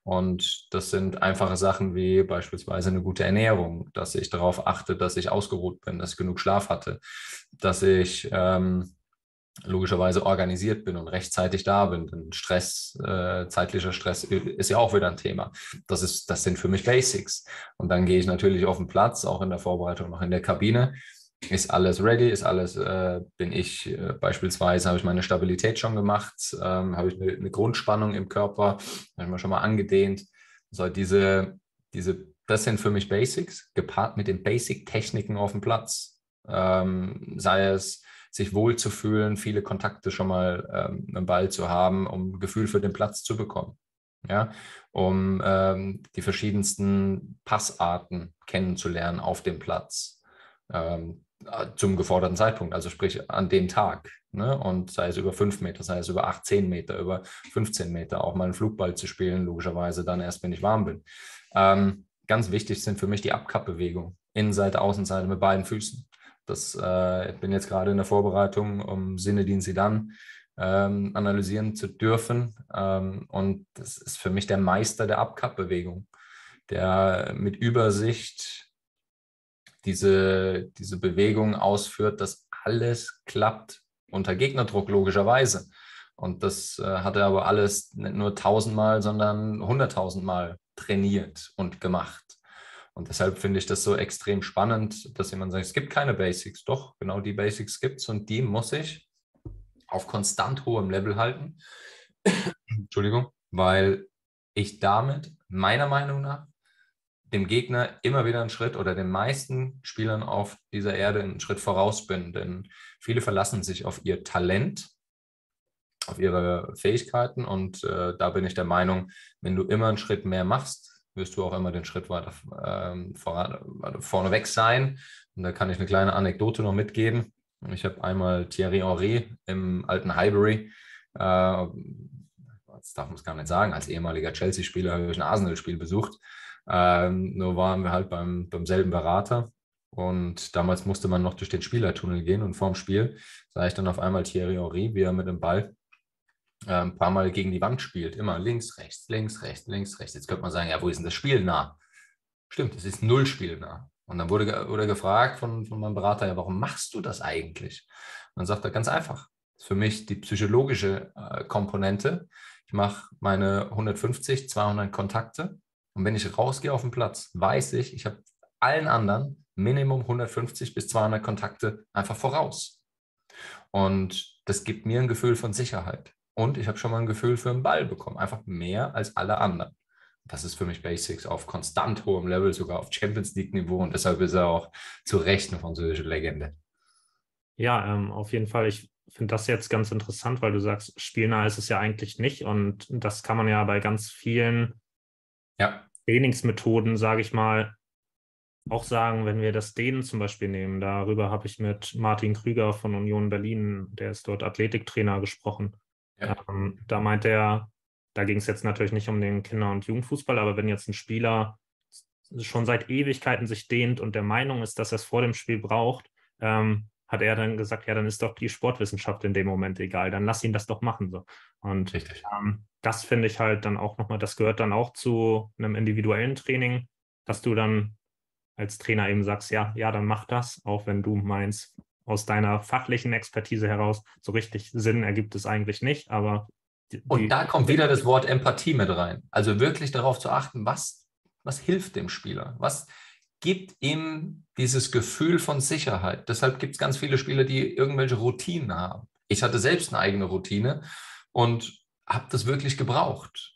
Und das sind einfache Sachen wie beispielsweise eine gute Ernährung, dass ich darauf achte, dass ich ausgeruht bin, dass ich genug Schlaf hatte, dass ich ähm, logischerweise organisiert bin und rechtzeitig da bin. Denn Stress, äh, zeitlicher Stress ist ja auch wieder ein Thema. Das ist, das sind für mich Basics. Und dann gehe ich natürlich auf den Platz, auch in der Vorbereitung, noch in der Kabine. Ist alles ready? Ist alles, äh, bin ich äh, beispielsweise, habe ich meine Stabilität schon gemacht? Ähm, habe ich eine, eine Grundspannung im Körper? Habe ich mal schon mal angedehnt? So, diese, diese, das sind für mich Basics, gepaart mit den Basic-Techniken auf dem Platz. Ähm, sei es sich wohlzufühlen, viele Kontakte schon mal ähm, im Ball zu haben, um ein Gefühl für den Platz zu bekommen. Ja, um ähm, die verschiedensten Passarten kennenzulernen auf dem Platz ähm, zum geforderten Zeitpunkt, also sprich an dem Tag. Ne? Und sei es über fünf Meter, sei es über acht, zehn Meter, über fünfzehn Meter, auch mal einen Flugball zu spielen, logischerweise dann erst, wenn ich warm bin. Ähm, ganz wichtig sind für mich die Abkappbewegungen, Innenseite, Außenseite mit beiden Füßen. Das, äh, ich bin jetzt gerade in der Vorbereitung, um Zinedine Zidane ähm, analysieren zu dürfen. Ähm, und das ist für mich der Meister der Abkappbewegung, der mit Übersicht diese, diese Bewegung ausführt, dass alles klappt unter Gegnerdruck, logischerweise. Und das äh, hat er aber alles nicht nur tausendmal, sondern hunderttausendmal trainiert und gemacht. Und deshalb finde ich das so extrem spannend, dass jemand sagt, es gibt keine Basics. Doch, genau die Basics gibt es und die muss ich auf konstant hohem Level halten. Entschuldigung, weil ich damit meiner Meinung nach dem Gegner immer wieder einen Schritt oder den meisten Spielern auf dieser Erde einen Schritt voraus bin. Denn viele verlassen sich auf ihr Talent, auf ihre Fähigkeiten und äh, da bin ich der Meinung, wenn du immer einen Schritt mehr machst, wirst du auch immer den Schritt weiter ähm, voran, also vorneweg sein. Und da kann ich eine kleine Anekdote noch mitgeben. Ich habe einmal Thierry Henry im alten Highbury, äh, das darf man es gar nicht sagen, als ehemaliger Chelsea-Spieler habe ich ein Arsenal-Spiel besucht. Ähm, nur waren wir halt beim, beim selben Berater und damals musste man noch durch den Spielertunnel gehen und vorm Spiel sah ich dann auf einmal Thierry Henry, wie er mit dem Ball äh, ein paar Mal gegen die Wand spielt. Immer links, rechts, links, rechts, links, rechts. Jetzt könnte man sagen, ja, wo ist denn das Spiel nah? Stimmt, es ist null spielnah. Und dann wurde, wurde gefragt von, von meinem Berater, ja, warum machst du das eigentlich? Und dann sagt er ganz einfach, das ist für mich die psychologische äh, Komponente. Ich mache meine hundertfünfzig, zweihundert Kontakte und wenn ich rausgehe auf den Platz, weiß ich, ich habe allen anderen Minimum hundertfünfzig bis zweihundert Kontakte einfach voraus. Und das gibt mir ein Gefühl von Sicherheit. Und ich habe schon mal ein Gefühl für einen Ball bekommen, einfach mehr als alle anderen. Das ist für mich Basics auf konstant hohem Level, sogar auf Champions League-Niveau und deshalb ist er auch zu Recht eine französische Legende. Ja, ähm, auf jeden Fall. Ich finde das jetzt ganz interessant, weil du sagst, spielnah ist es ja eigentlich nicht und das kann man ja bei ganz vielen ja. Trainingsmethoden, sage ich mal, auch sagen, wenn wir das Dehnen zum Beispiel nehmen. Darüber habe ich mit Martin Krüger von Union Berlin, der ist dort Athletiktrainer, gesprochen. Ja. Ähm, da meint er, da ging es jetzt natürlich nicht um den Kinder- und Jugendfußball, aber wenn jetzt ein Spieler schon seit Ewigkeiten sich dehnt und der Meinung ist, dass er es vor dem Spiel braucht, ähm, hat er dann gesagt, ja, dann ist doch die Sportwissenschaft in dem Moment egal, dann lass ihn das doch machen. So. Und ähm, das finde ich halt dann auch nochmal, das gehört dann auch zu einem individuellen Training, dass du dann als Trainer eben sagst, ja, ja, dann mach das, auch wenn du meinst, aus deiner fachlichen Expertise heraus, so richtig Sinn ergibt es eigentlich nicht, aber die, Und da kommt wieder das Wort Empathie mit rein. Also wirklich darauf zu achten, was, was hilft dem Spieler? Was gibt ihm dieses Gefühl von Sicherheit? Deshalb gibt es ganz viele Spieler, die irgendwelche Routinen haben. Ich hatte selbst eine eigene Routine und habe das wirklich gebraucht.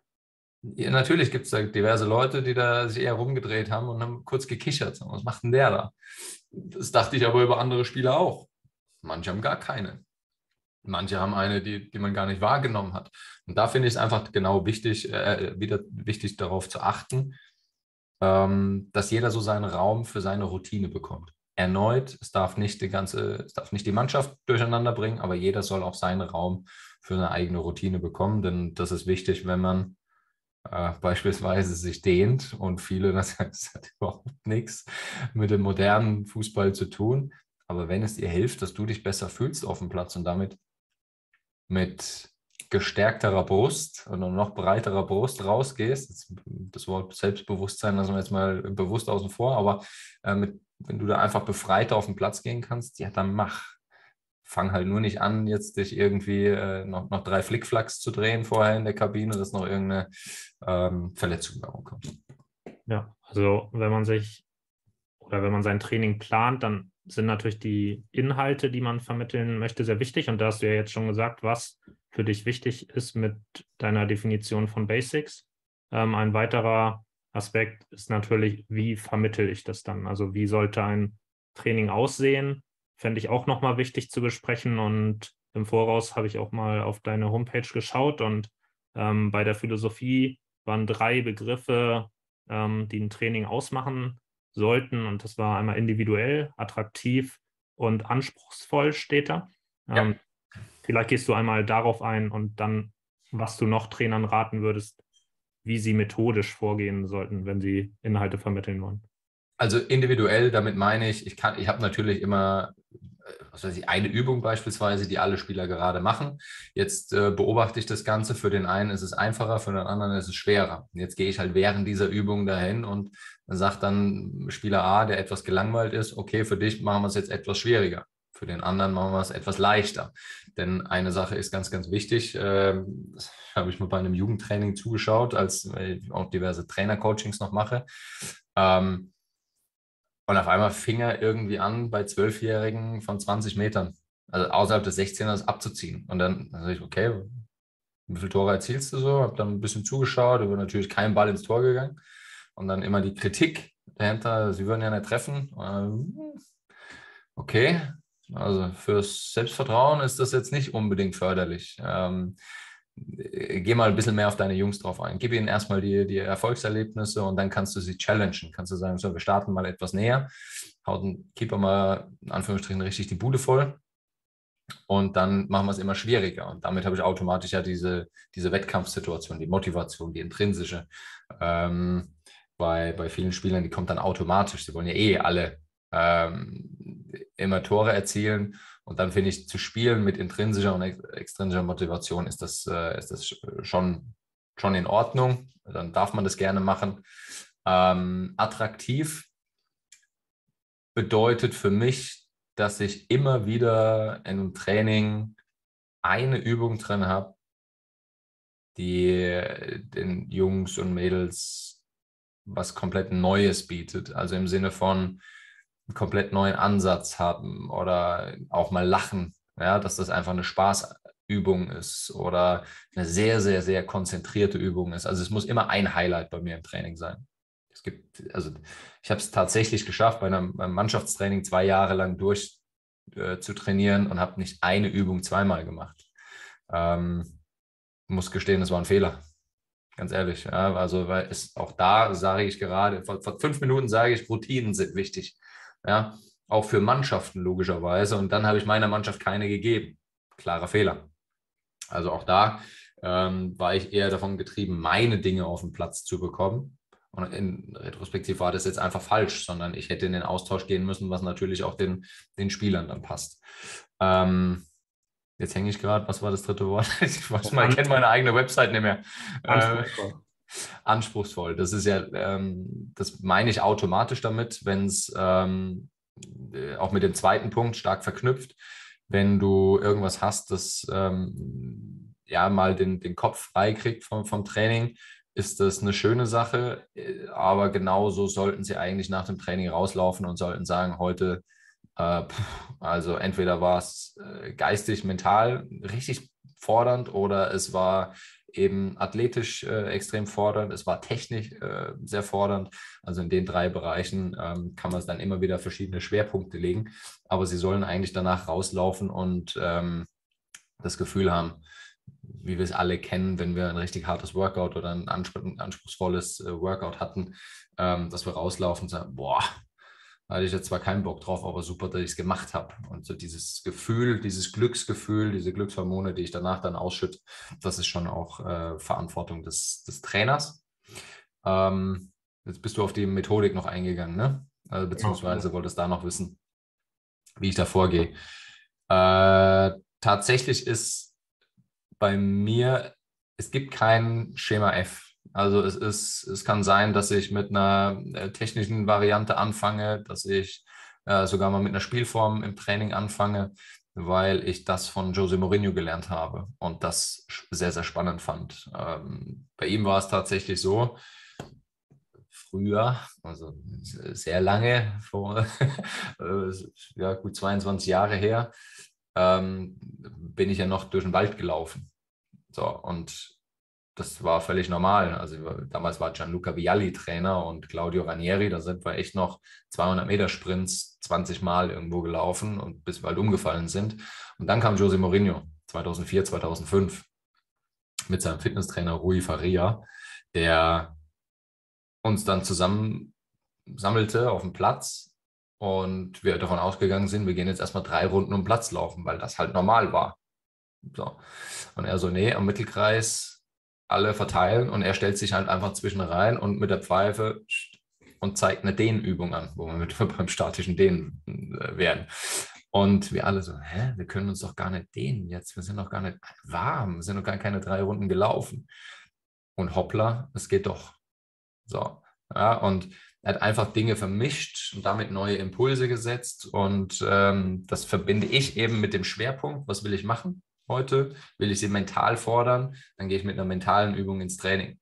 Ja, natürlich gibt es da diverse Leute, die da sich eher rumgedreht haben und haben kurz gekichert. Was macht denn der da? Das dachte ich aber über andere Spieler auch. Manche haben gar keine. Manche haben eine, die, die man gar nicht wahrgenommen hat. Und da finde ich es einfach genau wichtig, äh, wieder wichtig darauf zu achten, ähm, dass jeder so seinen Raum für seine Routine bekommt. Erneut, es darf nicht die ganze, es darf nicht die Mannschaft durcheinander bringen, aber jeder soll auch seinen Raum für eine eigene Routine bekommen, denn das ist wichtig, wenn man äh, beispielsweise sich dehnt und viele, das hat überhaupt nichts mit dem modernen Fußball zu tun. Aber wenn es dir hilft, dass du dich besser fühlst auf dem Platz und damit mit gestärkterer Brust oder noch breiterer Brust rausgehst, jetzt, das Wort Selbstbewusstsein lassen wir jetzt mal bewusst außen vor, aber äh, mit, wenn du da einfach befreiter auf den Platz gehen kannst, ja, dann mach. Fang halt nur nicht an, jetzt dich irgendwie äh, noch, noch drei Flickflacks zu drehen vorher in der Kabine, dass noch irgendeine ähm, Verletzung darum kommt. Ja, also wenn man sich oder wenn man sein Training plant, dann sind natürlich die Inhalte, die man vermitteln möchte, sehr wichtig. Und da hast du ja jetzt schon gesagt, was für dich wichtig ist mit deiner Definition von Basics. Ähm, ein weiterer Aspekt ist natürlich, wie vermittle ich das dann? Also wie sollte ein Training aussehen? Fände ich auch nochmal wichtig zu besprechen. Und im Voraus habe ich auch mal auf deine Homepage geschaut und ähm, bei der Philosophie waren drei Begriffe, ähm, die ein Training ausmachen sollten. Und das war einmal individuell, attraktiv und anspruchsvoll, steht da. Ja. Ähm, vielleicht gehst du einmal darauf ein und dann, was du noch Trainern raten würdest, wie sie methodisch vorgehen sollten, wenn sie Inhalte vermitteln wollen. Also individuell, damit meine ich, ich kann, ich habe natürlich immer, was weiß ich, eine Übung beispielsweise, die alle Spieler gerade machen. Jetzt äh, beobachte ich das Ganze. Für den einen ist es einfacher, für den anderen ist es schwerer. Jetzt gehe ich halt während dieser Übung dahin und sagt dann Spieler A, der etwas gelangweilt ist, okay, für dich machen wir es jetzt etwas schwieriger. Für den anderen machen wir es etwas leichter. Denn eine Sache ist ganz, ganz wichtig. Äh, das habe ich mir bei einem Jugendtraining zugeschaut, als ich auch diverse Trainercoachings noch mache. Ähm, Und auf einmal fing er irgendwie an, bei Zwölfjährigen von zwanzig Metern, also außerhalb des sechzehners abzuziehen. Und dann sage ich, okay, wie viele Tore erzielst du so? Habe dann ein bisschen zugeschaut, aber natürlich kein Ball ins Tor gegangen. Und dann immer die Kritik dahinter, sie würden ja nicht treffen. Okay, also fürs Selbstvertrauen ist das jetzt nicht unbedingt förderlich. Ähm, geh mal ein bisschen mehr auf deine Jungs drauf ein. Gib ihnen erstmal die, die Erfolgserlebnisse und dann kannst du sie challengen. Kannst du sagen, so, wir starten mal etwas näher, haut den Keeper mal in Anführungsstrichen richtig die Bude voll und dann machen wir es immer schwieriger. Und damit habe ich automatisch ja diese, diese Wettkampfsituation, die Motivation, die intrinsische. Ähm, bei, bei vielen Spielern, die kommt dann automatisch. Sie wollen ja eh alle ähm, immer Tore erzielen. Und dann finde ich, zu spielen mit intrinsischer und extrinsischer Motivation ist das, äh, ist das schon, schon in Ordnung. Dann darf man das gerne machen. Ähm, attraktiv bedeutet für mich, dass ich immer wieder in einem Training eine Übung drin habe, die den Jungs und Mädels was komplett Neues bietet. Also im Sinne von einen komplett neuen Ansatz haben oder auch mal lachen, ja, dass das einfach eine Spaßübung ist oder eine sehr, sehr, sehr konzentrierte Übung ist. Also es muss immer ein Highlight bei mir im Training sein. Es gibt, also ich habe es tatsächlich geschafft, bei einem, beim Mannschaftstraining zwei Jahre lang durch äh, zu trainieren und habe nicht eine Übung zweimal gemacht. Ähm, muss gestehen, es war ein Fehler. Ganz ehrlich. Ja, also, weil es auch da sage ich gerade, vor, vor fünf Minuten sage ich, Routinen sind wichtig. Ja, auch für Mannschaften logischerweise. Und dann habe ich meiner Mannschaft keine gegeben. Klarer Fehler. Also auch da ähm, war ich eher davon getrieben, meine Dinge auf den Platz zu bekommen. Und in Retrospektiv war das jetzt einfach falsch, sondern ich hätte in den Austausch gehen müssen, was natürlich auch den, den Spielern dann passt. Ähm, Jetzt hänge ich gerade, was war das dritte Wort? Ich weiß mal, ich kenne meine eigene Website nicht mehr. Anspruchsvoll. Äh, anspruchsvoll. Das ist ja, ähm, das meine ich automatisch damit, wenn es ähm, auch mit dem zweiten Punkt stark verknüpft, wenn du irgendwas hast, das ähm, ja mal den, den Kopf frei kriegt vom, vom Training, ist das eine schöne Sache, aber genauso sollten sie eigentlich nach dem Training rauslaufen und sollten sagen, heute also entweder war es geistig, mental richtig fordernd oder es war eben athletisch äh, extrem fordernd, es war technisch äh, sehr fordernd. Also in den drei Bereichen ähm, kann man es dann immer wieder verschiedene Schwerpunkte legen, aber sie sollen eigentlich danach rauslaufen und ähm, das Gefühl haben, wie wir es alle kennen, wenn wir ein richtig hartes Workout oder ein anspruchsvolles äh, Workout hatten, ähm, dass wir rauslaufen und sagen, boah, da hatte ich jetzt zwar keinen Bock drauf, aber super, dass ich es gemacht habe. Und so dieses Gefühl, dieses Glücksgefühl, diese Glückshormone, die ich danach dann ausschütte, das ist schon auch äh, Verantwortung des, des Trainers. Ähm, jetzt bist du auf die Methodik noch eingegangen, ne? Also, beziehungsweise genau. Wolltest da noch wissen, wie ich da vorgehe. Äh, tatsächlich ist bei mir, es gibt kein Schema F. Also es ist, es kann sein, dass ich mit einer äh, technischen Variante anfange, dass ich äh, sogar mal mit einer Spielform im Training anfange, weil ich das von Jose Mourinho gelernt habe und das sehr, sehr spannend fand. Ähm, bei ihm war es tatsächlich so, früher, also sehr lange, vor ja, gut zweiundzwanzig Jahre her, ähm, bin ich ja noch durch den Wald gelaufen. So, und das war völlig normal. Also damals war Gianluca Vialli Trainer und Claudio Ranieri, da sind wir echt noch zweihundert Meter Sprints zwanzig Mal irgendwo gelaufen und bis wir halt umgefallen sind. Und dann kam Jose Mourinho zweitausendvier, zweitausendfünf mit seinem Fitnesstrainer Rui Faria, der uns dann zusammen sammelte auf dem Platz und wir davon ausgegangen sind, wir gehen jetzt erstmal drei Runden um den Platz laufen, weil das halt normal war. So. Und er so, nee, am Mittelkreis alle verteilen und er stellt sich halt einfach zwischen rein und mit der Pfeife und zeigt eine Dehnübung an, wo wir mit beim statischen Dehnen werden. Und wir alle so, hä, wir können uns doch gar nicht dehnen jetzt, wir sind doch gar nicht warm, wir sind doch gar keine drei Runden gelaufen. Und hoppla, es geht doch. So, ja, und er hat einfach Dinge vermischt und damit neue Impulse gesetzt und ähm, das verbinde ich eben mit dem Schwerpunkt, was will ich machen heute? Will ich sie mental fordern? Dann gehe ich mit einer mentalen Übung ins Training.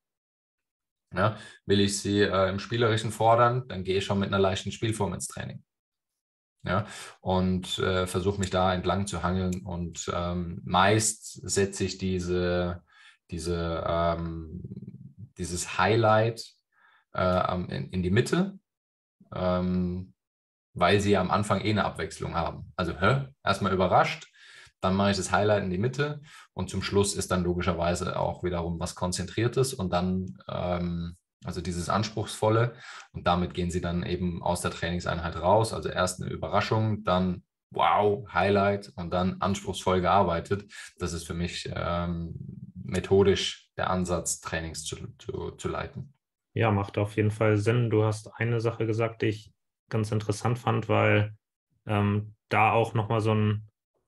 Ja, will ich sie äh, im Spielerischen fordern? Dann gehe ich schon mit einer leichten Spielform ins Training. Ja, und äh, versuche mich da entlang zu hangeln und ähm, meist setze ich diese, diese, ähm, dieses Highlight äh, in, in die Mitte, ähm, weil sie am Anfang eh eine Abwechslung haben. Also hä? Erstmal überrascht, dann mache ich das Highlight in die Mitte und zum Schluss ist dann logischerweise auch wiederum was Konzentriertes und dann, ähm, also dieses Anspruchsvolle und damit gehen sie dann eben aus der Trainingseinheit raus. Also erst eine Überraschung, dann wow, Highlight und dann anspruchsvoll gearbeitet. Das ist für mich ähm, methodisch der Ansatz, Trainings zu, zu, zu leiten. Ja, macht auf jeden Fall Sinn. Du hast eine Sache gesagt, die ich ganz interessant fand, weil ähm, da auch nochmal so ein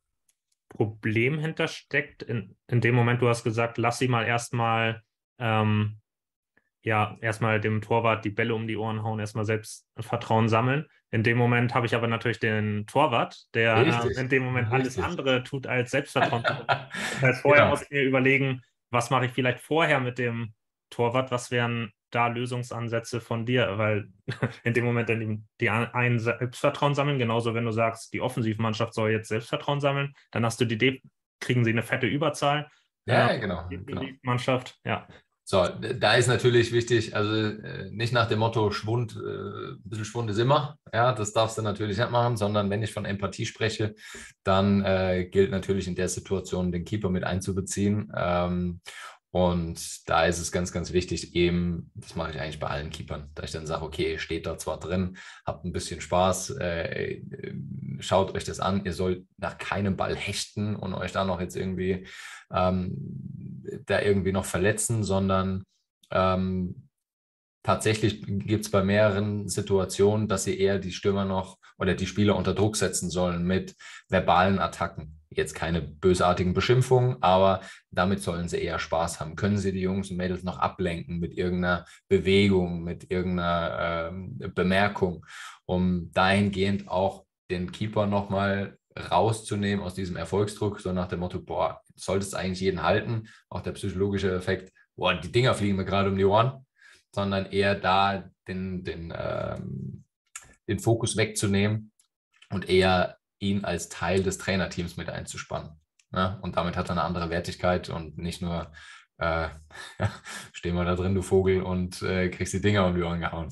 Problem hintersteckt. In, in dem Moment, du hast gesagt, lass sie mal erstmal ähm, ja, erstmal dem Torwart die Bälle um die Ohren hauen, erstmal Selbstvertrauen sammeln. In dem Moment habe ich aber natürlich den Torwart, der äh, Richtig, in dem Moment alles richtig. andere tut als Selbstvertrauen. Das heißt, vorher Genau. muss ich mir überlegen, was mache ich vielleicht vorher mit dem Torwart, was wären da Lösungsansätze von dir, weil in dem Moment dann die, die einen Selbstvertrauen sammeln, genauso wenn du sagst, die Offensivmannschaft soll jetzt Selbstvertrauen sammeln, dann hast du die Idee, kriegen sie eine fette Überzahl. Ja, Äh, ja, genau, die genau. Mannschaft, ja. So, da ist natürlich wichtig, also äh, nicht nach dem Motto Schwund, äh, ein bisschen Schwund ist immer, ja, das darfst du natürlich nicht machen, sondern wenn ich von Empathie spreche, dann äh, gilt natürlich in der Situation, den Keeper mit einzubeziehen. Ähm, und da ist es ganz, ganz wichtig, eben, das mache ich eigentlich bei allen Keepern, da ich dann sage, okay, ihr steht da zwar drin, habt ein bisschen Spaß, äh, schaut euch das an, ihr sollt nach keinem Ball hechten und euch da noch jetzt irgendwie ähm, da irgendwie noch verletzen, sondern ähm, tatsächlich gibt es bei mehreren Situationen, dass sie eher die Stürmer noch oder die Spieler unter Druck setzen sollen mit verbalen Attacken. Jetzt keine bösartigen Beschimpfungen, aber damit sollen sie eher Spaß haben. Können sie die Jungs und Mädels noch ablenken mit irgendeiner Bewegung, mit irgendeiner ähm, Bemerkung, um dahingehend auch den Keeper nochmal rauszunehmen aus diesem Erfolgsdruck, so nach dem Motto, boah, solltest eigentlich jeden halten, auch der psychologische Effekt, boah, die Dinger fliegen mir gerade um die Ohren, sondern eher da den, den, ähm, den Fokus wegzunehmen und eher ihn als Teil des Trainerteams mit einzuspannen. Ne? Und damit hat er eine andere Wertigkeit und nicht nur äh, steh mal da drin, du Vogel, und äh, kriegst die Dinger um die Ohren gehauen.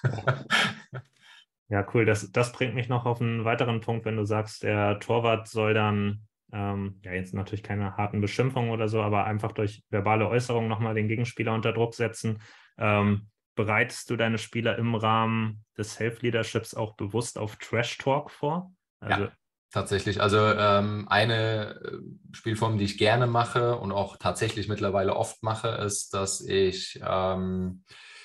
Ja, cool. Das, das bringt mich noch auf einen weiteren Punkt, wenn du sagst, der Torwart soll dann, ähm, ja, jetzt natürlich keine harten Beschimpfungen oder so, aber einfach durch verbale Äußerungen nochmal den Gegenspieler unter Druck setzen. Ähm, bereitest du deine Spieler im Rahmen des Self-Leaderships auch bewusst auf Trash-Talk vor? Also, Ja, tatsächlich. Also ähm, eine äh, Spielform, die ich gerne mache und auch tatsächlich mittlerweile oft mache, ist, dass ich ähm,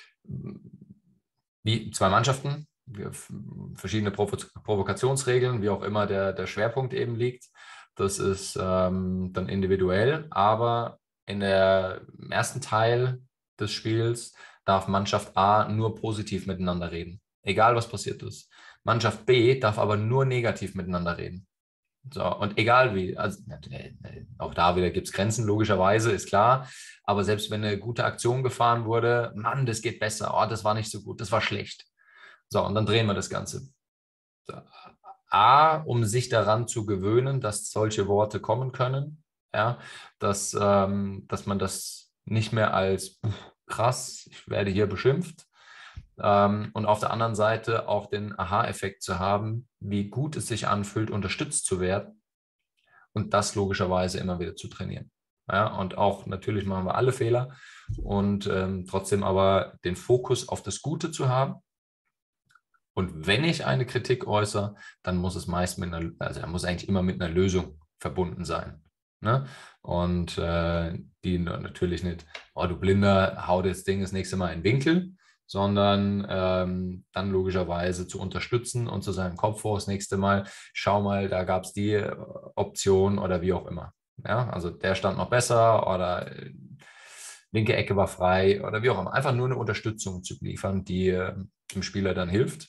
wie zwei Mannschaften, verschiedene Provo Provokationsregeln, wie auch immer der, der Schwerpunkt eben liegt. Das ist ähm, dann individuell, aber in der, im ersten Teil des Spiels darf Mannschaft A nur positiv miteinander reden, egal was passiert ist. Mannschaft B darf aber nur negativ miteinander reden. So, und egal wie, also auch da wieder gibt es Grenzen, logischerweise, ist klar. Aber selbst wenn eine gute Aktion gefahren wurde, Mann, das geht besser, oh, das war nicht so gut, das war schlecht. So, und dann drehen wir das Ganze. So. A, um sich daran zu gewöhnen, dass solche Worte kommen können, ja, dass, ähm, dass man das nicht mehr als krass, ich werde hier beschimpft, ähm, und auf der anderen Seite auch den Aha-Effekt zu haben, wie gut es sich anfühlt, unterstützt zu werden und das logischerweise immer wieder zu trainieren. Ja, und auch natürlich machen wir alle Fehler und ähm, trotzdem aber den Fokus auf das Gute zu haben. Und wenn ich eine Kritik äußere, dann muss es meist mit einer, also er muss eigentlich immer mit einer Lösung verbunden sein. Ne? Und äh, die natürlich nicht, oh du Blinder, hau das Ding das nächste Mal in den Winkel, sondern ähm, dann logischerweise zu unterstützen und zu seinem Kopf vor das nächste Mal, schau mal, da gab es die Option oder wie auch immer. Ja? Also der stand noch besser oder äh, linke Ecke war frei oder wie auch immer. Einfach nur eine Unterstützung zu liefern, die äh, dem Spieler dann hilft.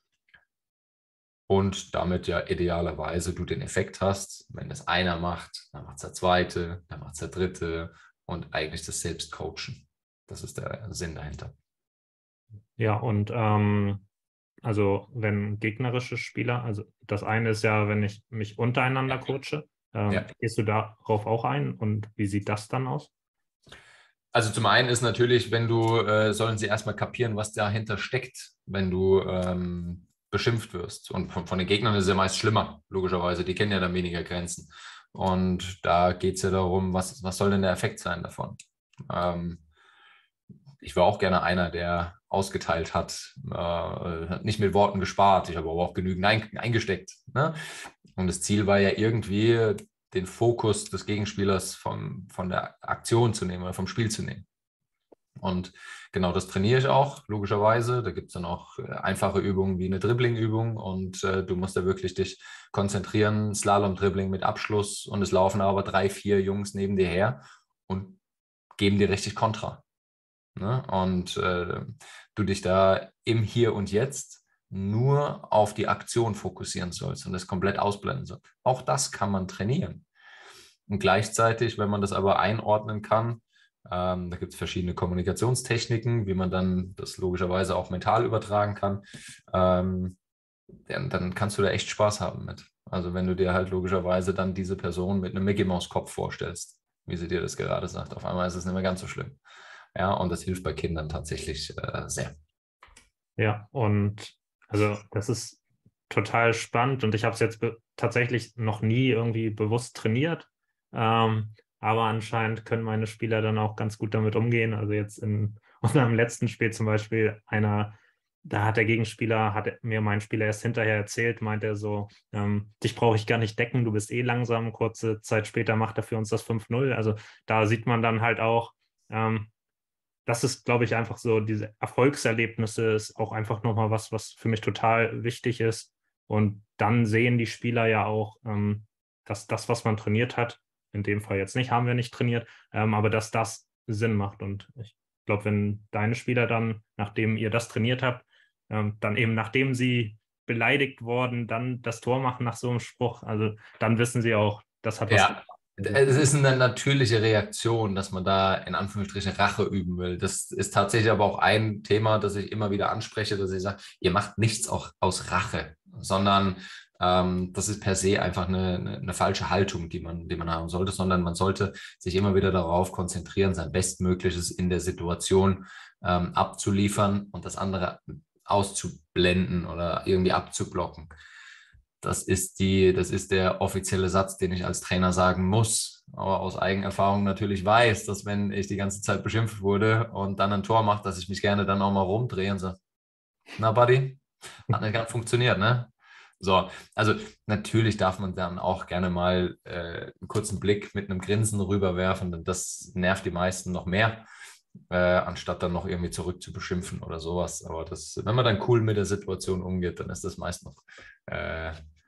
Und damit ja idealerweise du den Effekt hast, wenn das einer macht, dann macht es der zweite, dann macht es der dritte und eigentlich das Selbstcoachen. Das ist der Sinn dahinter. Ja, und ähm, also wenn gegnerische Spieler, also das eine ist ja, wenn ich mich untereinander coache, ähm, Ja. gehst du darauf auch ein und wie sieht das dann aus? Also zum einen ist natürlich, wenn du, äh, sollen sie erstmal kapieren, was dahinter steckt, wenn du ähm, beschimpft wirst. Und von, von den Gegnern ist es ja meist schlimmer, logischerweise. Die kennen ja dann weniger Grenzen. Und da geht es ja darum, was, was soll denn der Effekt sein davon? Ähm, ich war auch gerne einer, der ausgeteilt hat, äh, hat nicht mit Worten gespart. Ich habe aber auch genügend ein, eingesteckt. Ne? Und das Ziel war ja irgendwie, den Fokus des Gegenspielers vom, von der Aktion zu nehmen oder vom Spiel zu nehmen. Und genau das trainiere ich auch, logischerweise. Da gibt es dann auch einfache Übungen wie eine Dribbling-Übung und äh, du musst da wirklich dich konzentrieren, Slalom-Dribbling mit Abschluss und es laufen aber drei, vier Jungs neben dir her und geben dir richtig Kontra. Ne? Und äh, du dich da im Hier und Jetzt nur auf die Aktion fokussieren sollst und das komplett ausblenden sollst. Auch das kann man trainieren. Und gleichzeitig, wenn man das aber einordnen kann, ähm, da gibt es verschiedene Kommunikationstechniken, wie man dann das logischerweise auch mental übertragen kann, ähm, dann, dann kannst du da echt Spaß haben mit. Also wenn du dir halt logischerweise dann diese Person mit einem Mickey-Maus-Kopf vorstellst, wie sie dir das gerade sagt, auf einmal ist es nicht mehr ganz so schlimm. Ja, und das hilft bei Kindern tatsächlich äh, sehr. Ja, und also das ist total spannend und ich habe es jetzt tatsächlich noch nie irgendwie bewusst trainiert, ähm, aber anscheinend können meine Spieler dann auch ganz gut damit umgehen. Also jetzt in unserem letzten Spiel zum Beispiel einer, da hat der Gegenspieler, hat mir mein Spieler erst hinterher erzählt, meint er so, ähm, dich brauche ich gar nicht decken, du bist eh langsam, kurze Zeit später macht er für uns das fünf null. Also da sieht man dann halt auch, ähm, das ist, glaube ich, einfach so, diese Erfolgserlebnisse ist auch einfach nochmal was, was für mich total wichtig ist. Und dann sehen die Spieler ja auch, ähm, dass das, was man trainiert hat, in dem Fall jetzt nicht, haben wir nicht trainiert, ähm, aber dass das Sinn macht. Und ich glaube, wenn deine Spieler dann, nachdem ihr das trainiert habt, ähm, dann eben nachdem sie beleidigt worden, dann das Tor machen nach so einem Spruch, also dann wissen sie auch, das hat was Ja, gebracht. es ist eine natürliche Reaktion, dass man da in Anführungsstrichen Rache üben will. Das ist tatsächlich aber auch ein Thema, das ich immer wieder anspreche, dass ich sage, ihr macht nichts auch aus Rache, sondern ähm, das ist per se einfach eine, eine, eine falsche Haltung, die man, die man haben sollte, sondern man sollte sich immer wieder darauf konzentrieren, sein Bestmögliches in der Situation ähm, abzuliefern und das andere auszublenden oder irgendwie abzublocken. Das ist die, das ist der offizielle Satz, den ich als Trainer sagen muss, aber aus Eigenerfahrung natürlich weiß, dass wenn ich die ganze Zeit beschimpft wurde und dann ein Tor mache, dass ich mich gerne dann auch mal rumdrehe und sage, na Buddy, hat nicht ganz funktioniert, ne? So, also natürlich darf man dann auch gerne mal äh, einen kurzen Blick mit einem Grinsen rüberwerfen, denn das nervt die meisten noch mehr, äh, anstatt dann noch irgendwie zurück zu beschimpfen oder sowas. Aber das, wenn man dann cool mit der Situation umgeht, dann ist das meist noch äh,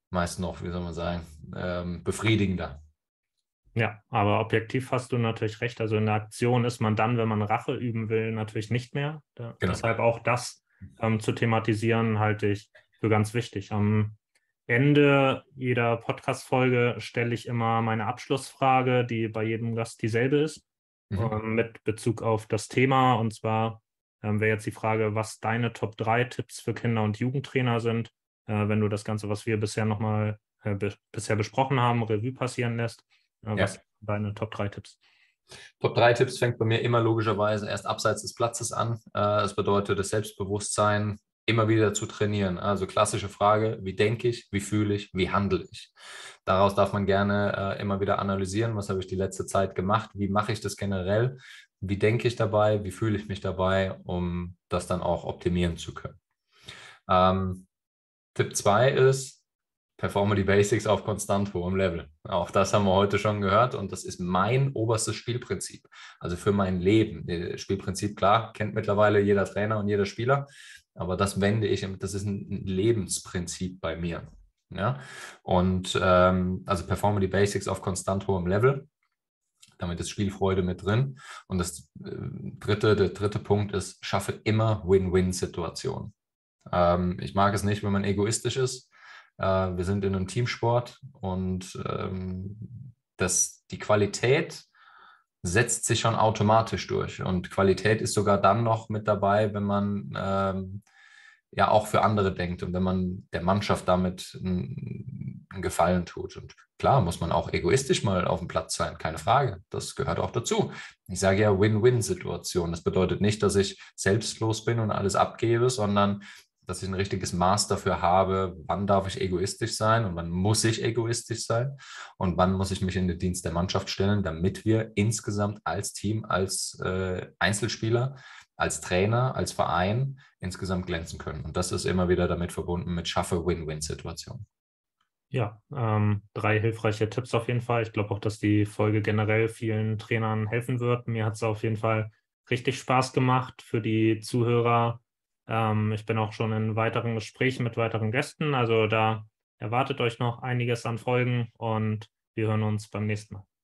meist noch, wie soll man sagen, ähm, befriedigender. Ja, aber objektiv hast du natürlich recht. Also in der Aktion ist man dann, wenn man Rache üben will, natürlich nicht mehr. Da, Genau. deshalb auch das ähm, zu thematisieren, halte ich für ganz wichtig. Am Ende jeder Podcast-Folge stelle ich immer meine Abschlussfrage, die bei jedem Gast dieselbe ist, Mhm. ähm, mit Bezug auf das Thema. Und zwar ähm, wäre jetzt die Frage, was deine Top drei Tipps für Kinder- und Jugendtrainer sind, äh, wenn du das Ganze, was wir bisher nochmal äh, be bisher besprochen haben, Revue passieren lässt. Äh, was Ja. sind deine Top drei Tipps? Top drei Tipps fängt bei mir immer logischerweise erst abseits des Platzes an. Äh, Das bedeutet, das Selbstbewusstsein immer wieder zu trainieren. Also klassische Frage, wie denke ich, wie fühle ich, wie handle ich? Daraus darf man gerne äh, immer wieder analysieren, was habe ich die letzte Zeit gemacht, wie mache ich das generell, wie denke ich dabei, wie fühle ich mich dabei, um das dann auch optimieren zu können. Ähm, Tipp zwei ist, performe die Basics auf konstant hohem Level. Auch das haben wir heute schon gehört und das ist mein oberstes Spielprinzip. Also für mein Leben. Das Spielprinzip, klar, kennt mittlerweile jeder Trainer und jeder Spieler, aber das wende ich, das ist ein Lebensprinzip bei mir. Ja? Und ähm, also performe die Basics auf konstant hohem Level. Damit ist Spielfreude mit drin. Und das äh, dritte, der dritte Punkt ist, schaffe immer Win-Win-Situationen. Ähm, ich mag es nicht, wenn man egoistisch ist. Äh, wir sind in einem Teamsport und ähm, das, die Qualität setzt sich schon automatisch durch. Und Qualität ist sogar dann noch mit dabei, wenn man ähm, ja auch für andere denkt und wenn man der Mannschaft damit einen, einen Gefallen tut. Und klar muss man auch egoistisch mal auf dem Platz sein, keine Frage. Das gehört auch dazu. Ich sage ja Win-Win-Situation. Das bedeutet nicht, dass ich selbstlos bin und alles abgebe, sondern dass ich ein richtiges Maß dafür habe, wann darf ich egoistisch sein und wann muss ich egoistisch sein und wann muss ich mich in den Dienst der Mannschaft stellen, damit wir insgesamt als Team, als äh, Einzelspieler, als Trainer, als Verein insgesamt glänzen können. Und das ist immer wieder damit verbunden mit schaffe Win-Win-Situationen. Ja, ähm, drei hilfreiche Tipps auf jeden Fall. Ich glaube auch, dass die Folge generell vielen Trainern helfen wird. Mir hat es auf jeden Fall richtig Spaß gemacht für die Zuhörer. Ähm, ich bin auch schon in weiteren Gesprächen mit weiteren Gästen. Also da erwartet euch noch einiges an Folgen und wir hören uns beim nächsten Mal.